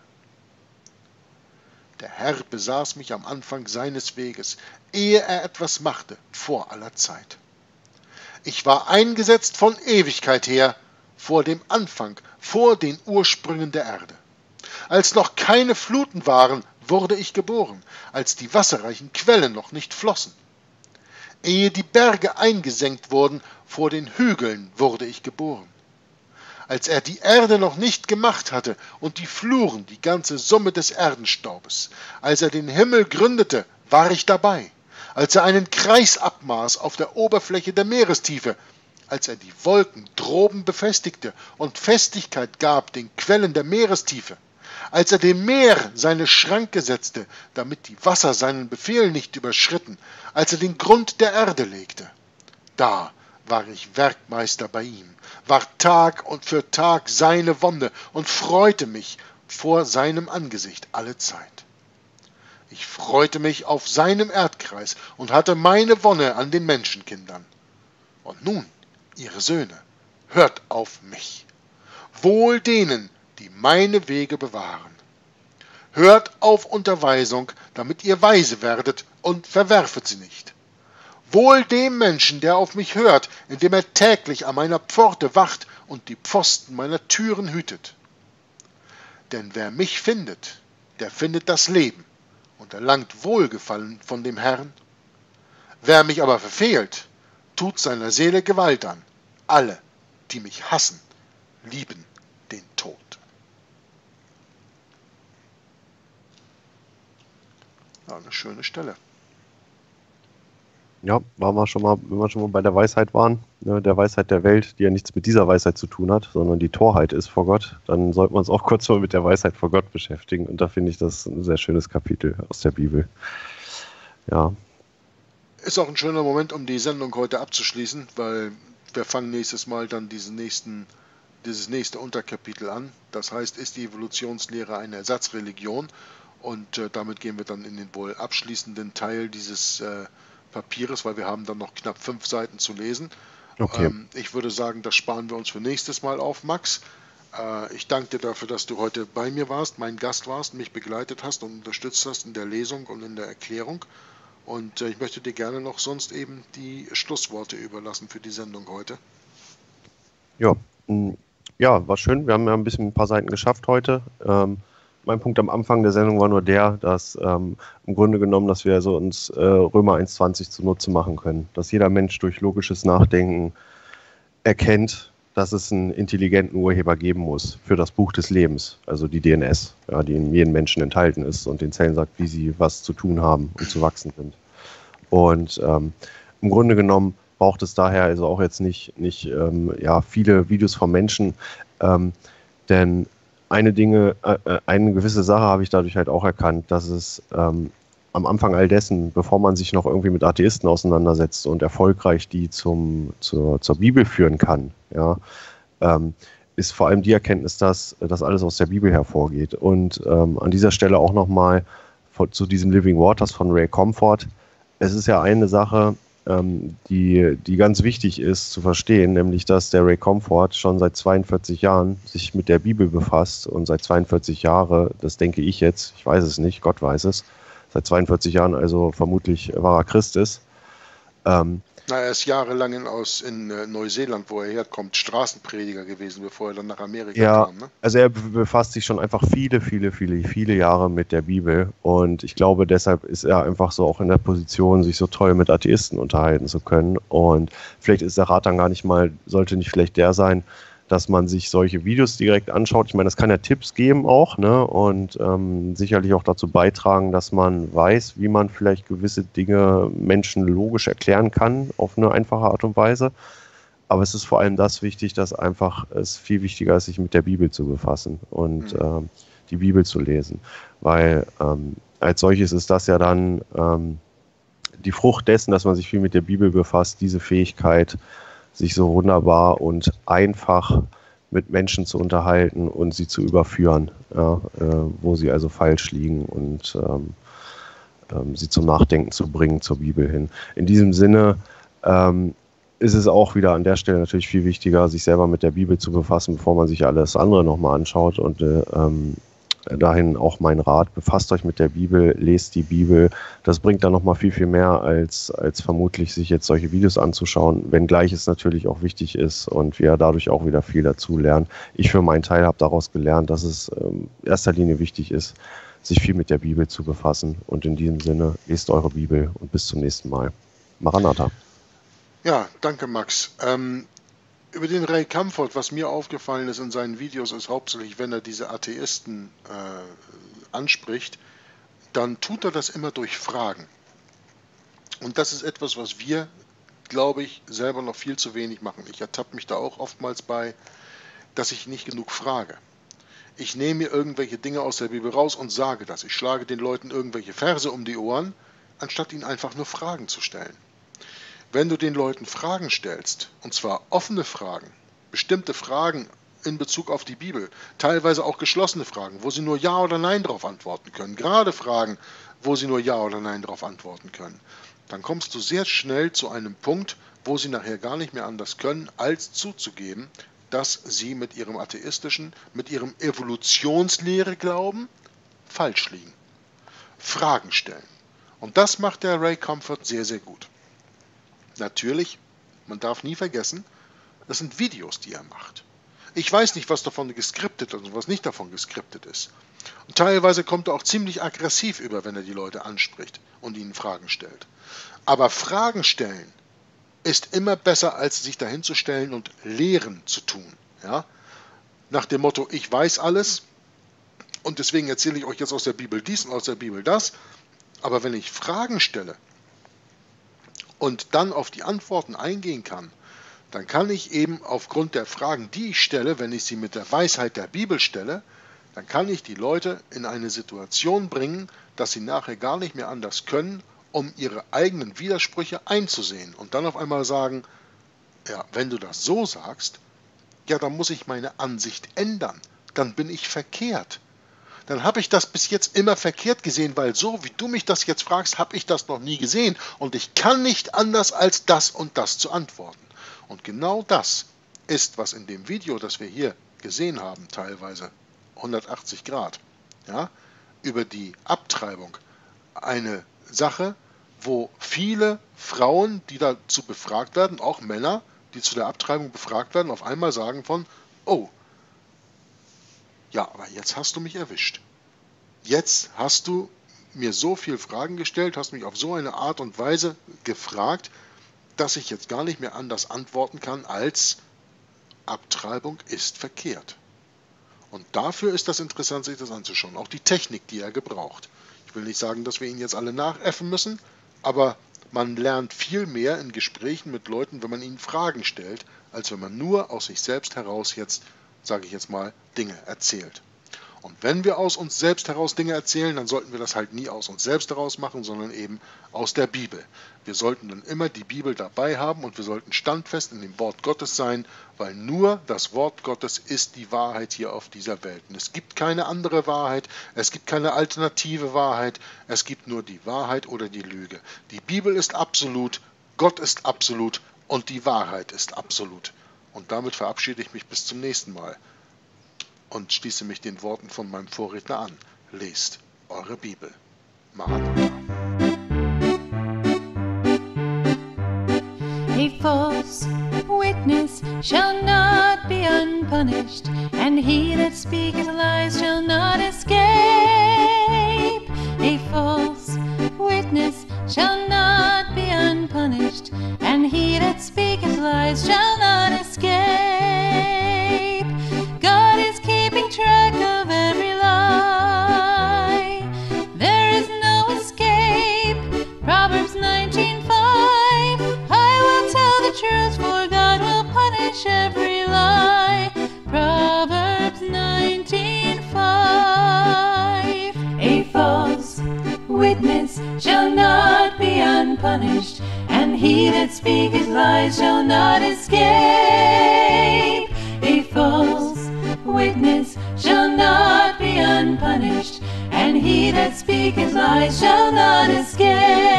Der Herr besaß mich am Anfang seines Weges, ehe er etwas machte, vor aller Zeit. Ich war eingesetzt von Ewigkeit her, vor dem Anfang, vor den Ursprüngen der Erde. Als noch keine Fluten waren, wurde ich geboren, als die wasserreichen Quellen noch nicht flossen. Ehe die Berge eingesenkt wurden, vor den Hügeln wurde ich geboren. Als er die Erde noch nicht gemacht hatte und die Fluren, die ganze Summe des Erdenstaubes, als er den Himmel gründete, war ich dabei. Als er einen Kreis abmaß auf der Oberfläche der Meerestiefe, als er die Wolken droben befestigte und Festigkeit gab den Quellen der Meerestiefe, als er dem Meer seine Schranke setzte, damit die Wasser seinen Befehl nicht überschritten, als er den Grund der Erde legte. Da war ich Werkmeister bei ihm, war Tag und für Tag seine Wonne und freute mich vor seinem Angesicht alle Zeit. Ich freute mich auf seinem Erdkreis und hatte meine Wonne an den Menschenkindern. Und nun, ihre Söhne, hört auf mich. Wohl denen, die meine Wege bewahren. Hört auf Unterweisung, damit ihr weise werdet, und verwerfet sie nicht. Wohl dem Menschen, der auf mich hört, indem er täglich an meiner Pforte wacht und die Pfosten meiner Türen hütet. Denn wer mich findet, der findet das Leben und erlangt Wohlgefallen von dem Herrn. Wer mich aber verfehlt, tut seiner Seele Gewalt an. Alle, die mich hassen, lieben den Tod. Ja, eine schöne Stelle. Ja, waren wir schon mal, wenn wir schon mal bei der Weisheit waren, ne, der Weisheit der Welt, die ja nichts mit dieser Weisheit zu tun hat, sondern die Torheit ist vor Gott, dann sollte man uns auch kurz mal mit der Weisheit vor Gott beschäftigen. Und da finde ich das ein sehr schönes Kapitel aus der Bibel. Ja. Ist auch ein schöner Moment, um die Sendung heute abzuschließen, weil wir fangen nächstes Mal dann diesen nächsten, dieses nächste Unterkapitel an. Das heißt, ist die Evolutionslehre eine Ersatzreligion? Und äh, damit gehen wir dann in den wohl abschließenden Teil dieses äh, Papieres, weil wir haben dann noch knapp fünf Seiten zu lesen. Okay. Ähm, ich würde sagen, das sparen wir uns für nächstes Mal auf, Max. Äh, ich danke dir dafür, dass du heute bei mir warst, mein Gast warst, mich begleitet hast und unterstützt hast in der Lesung und in der Erklärung. Und äh, ich möchte dir gerne noch sonst eben die Schlussworte überlassen für die Sendung heute. Ja, mh, ja, war schön. Wir haben ja ein bisschen ein paar Seiten geschafft heute. Ähm, Mein Punkt am Anfang der Sendung war nur der, dass ähm, im Grunde genommen, dass wir so uns äh, Römer eins zwanzig zunutze machen können. Dass jeder Mensch durch logisches Nachdenken erkennt, dass es einen intelligenten Urheber geben muss für das Buch des Lebens, also die D N S, ja, die in jedem Menschen enthalten ist und den Zellen sagt, wie sie was zu tun haben und zu wachsen sind. Und ähm, im Grunde genommen braucht es daher also auch jetzt nicht, nicht ähm, ja, viele Videos von Menschen, ähm, denn eine Dinge, äh, eine gewisse Sache habe ich dadurch halt auch erkannt, dass es ähm, am Anfang all dessen, bevor man sich noch irgendwie mit Atheisten auseinandersetzt und erfolgreich die zum, zur, zur Bibel führen kann, ja, ähm, ist vor allem die Erkenntnis, dass das alles aus der Bibel hervorgeht. Und ähm, an dieser Stelle auch nochmal zu diesem Living Waters von Ray Comfort. Es ist ja eine Sache, ähm, die, die ganz wichtig ist zu verstehen, nämlich dass der Ray Comfort schon seit zweiundvierzig Jahren sich mit der Bibel befasst und seit zweiundvierzig Jahren, das denke ich jetzt, ich weiß es nicht, Gott weiß es, seit zweiundvierzig Jahren also vermutlich wahrer Christ ist. Ähm, Na, er ist jahrelang in, aus, in äh, Neuseeland, wo er herkommt, Straßenprediger gewesen, bevor er dann nach Amerika ja, kam. Ne? also er befasst sich schon einfach viele, viele, viele, viele Jahre mit der Bibel und ich glaube, deshalb ist er einfach so auch in der Position, sich so toll mit Atheisten unterhalten zu können und vielleicht ist der Rat dann gar nicht mal, sollte nicht vielleicht der sein, dass man sich solche Videos direkt anschaut. Ich meine, das kann ja Tipps geben auch, ne? Und ähm, sicherlich auch dazu beitragen, dass man weiß, wie man vielleicht gewisse Dinge Menschen logisch erklären kann, auf eine einfache Art und Weise. Aber es ist vor allem das wichtig, dass einfach es viel wichtiger ist, sich mit der Bibel zu befassen und mhm. ähm, die Bibel zu lesen. Weil ähm, als solches ist das ja dann ähm, die Frucht dessen, dass man sich viel mit der Bibel befasst, diese Fähigkeit, sich so wunderbar und einfach mit Menschen zu unterhalten und sie zu überführen, ja, äh, wo sie also falsch liegen und ähm, ähm, sie zum Nachdenken zu bringen zur Bibel hin. In diesem Sinne ähm, ist es auch wieder an der Stelle natürlich viel wichtiger, sich selber mit der Bibel zu befassen, bevor man sich alles andere nochmal anschaut und äh, ähm, dahin auch mein Rat, befasst euch mit der Bibel, lest die Bibel. Das bringt dann nochmal viel, viel mehr, als, als vermutlich sich jetzt solche Videos anzuschauen, wenngleich es natürlich auch wichtig ist und wir dadurch auch wieder viel dazu lernen. Ich für meinen Teil habe daraus gelernt, dass es ähm, in erster Linie wichtig ist, sich viel mit der Bibel zu befassen. Und in diesem Sinne, lest eure Bibel und bis zum nächsten Mal. Maranatha. Ja, danke Max. Ähm Über den Ray Comfort, was mir aufgefallen ist in seinen Videos, ist hauptsächlich, wenn er diese Atheisten äh, anspricht, dann tut er das immer durch Fragen. Und das ist etwas, was wir, glaube ich, selber noch viel zu wenig machen. Ich ertappe mich da auch oftmals bei, dass ich nicht genug frage. Ich nehme mir irgendwelche Dinge aus der Bibel raus und sage das. Ich schlage den Leuten irgendwelche Verse um die Ohren, anstatt ihnen einfach nur Fragen zu stellen. Wenn du den Leuten Fragen stellst, und zwar offene Fragen, bestimmte Fragen in Bezug auf die Bibel, teilweise auch geschlossene Fragen, wo sie nur Ja oder Nein darauf antworten können, gerade Fragen, wo sie nur Ja oder Nein darauf antworten können, dann kommst du sehr schnell zu einem Punkt, wo sie nachher gar nicht mehr anders können, als zuzugeben, dass sie mit ihrem atheistischen, mit ihrem Evolutionslehre glauben, falsch liegen. Fragen stellen. Und das macht der Ray Comfort sehr, sehr gut. Natürlich, man darf nie vergessen, das sind Videos, die er macht. Ich weiß nicht, was davon geskriptet ist und was nicht davon geskriptet ist. Und teilweise kommt er auch ziemlich aggressiv über, wenn er die Leute anspricht und ihnen Fragen stellt. Aber Fragen stellen ist immer besser, als sich dahin zu stellen und Lehren zu tun. Ja? Nach dem Motto, ich weiß alles und deswegen erzähle ich euch jetzt aus der Bibel dies und aus der Bibel das. Aber wenn ich Fragen stelle, und dann auf die Antworten eingehen kann, dann kann ich eben aufgrund der Fragen, die ich stelle, wenn ich sie mit der Weisheit der Bibel stelle, dann kann ich die Leute in eine Situation bringen, dass sie nachher gar nicht mehr anders können, um ihre eigenen Widersprüche einzusehen und dann auf einmal sagen, ja, wenn du das so sagst, ja, dann muss ich meine Ansicht ändern, dann bin ich verkehrt. Dann habe ich das bis jetzt immer verkehrt gesehen, weil so wie du mich das jetzt fragst, habe ich das noch nie gesehen und ich kann nicht anders als das und das zu antworten. Und genau das ist, was in dem Video, das wir hier gesehen haben, teilweise hundertachtzig Grad, ja, über die Abtreibung, eine Sache, wo viele Frauen, die dazu befragt werden, auch Männer, die zu der Abtreibung befragt werden, auf einmal sagen von, oh, ja, aber jetzt hast du mich erwischt. Jetzt hast du mir so viele Fragen gestellt, hast mich auf so eine Art und Weise gefragt, dass ich jetzt gar nicht mehr anders antworten kann, als Abtreibung ist verkehrt. Und dafür ist das interessant, sich das anzuschauen. Auch die Technik, die er gebraucht. Ich will nicht sagen, dass wir ihn jetzt alle nachäffen müssen, aber man lernt viel mehr in Gesprächen mit Leuten, wenn man ihnen Fragen stellt, als wenn man nur aus sich selbst heraus jetzt, sage ich jetzt mal, Dinge erzählt. Und wenn wir aus uns selbst heraus Dinge erzählen, dann sollten wir das halt nie aus uns selbst heraus machen, sondern eben aus der Bibel. Wir sollten dann immer die Bibel dabei haben und wir sollten standfest in dem Wort Gottes sein, weil nur das Wort Gottes ist die Wahrheit hier auf dieser Welt. Und es gibt keine andere Wahrheit, es gibt keine alternative Wahrheit, es gibt nur die Wahrheit oder die Lüge. Die Bibel ist absolut, Gott ist absolut und die Wahrheit ist absolut. Und damit verabschiede ich mich bis zum nächsten Mal. Und schließe mich den Worten von meinem Vorredner an. Lest eure Bibel. Maranatha. A false witness shall not be unpunished, and he that speaketh lies shall not escape. A false witness shall not be unpunished, and he that speaketh lies shall not escape. God is keeping track of every lie. There is no escape. Proverbs nineteen five. I will tell the truth, for God will punish every lie. Proverbs nineteen five. A false witness shall not be unpunished, and he that speaketh lies shall not escape. A false witness shall not be unpunished, and he that speaketh lies shall not escape.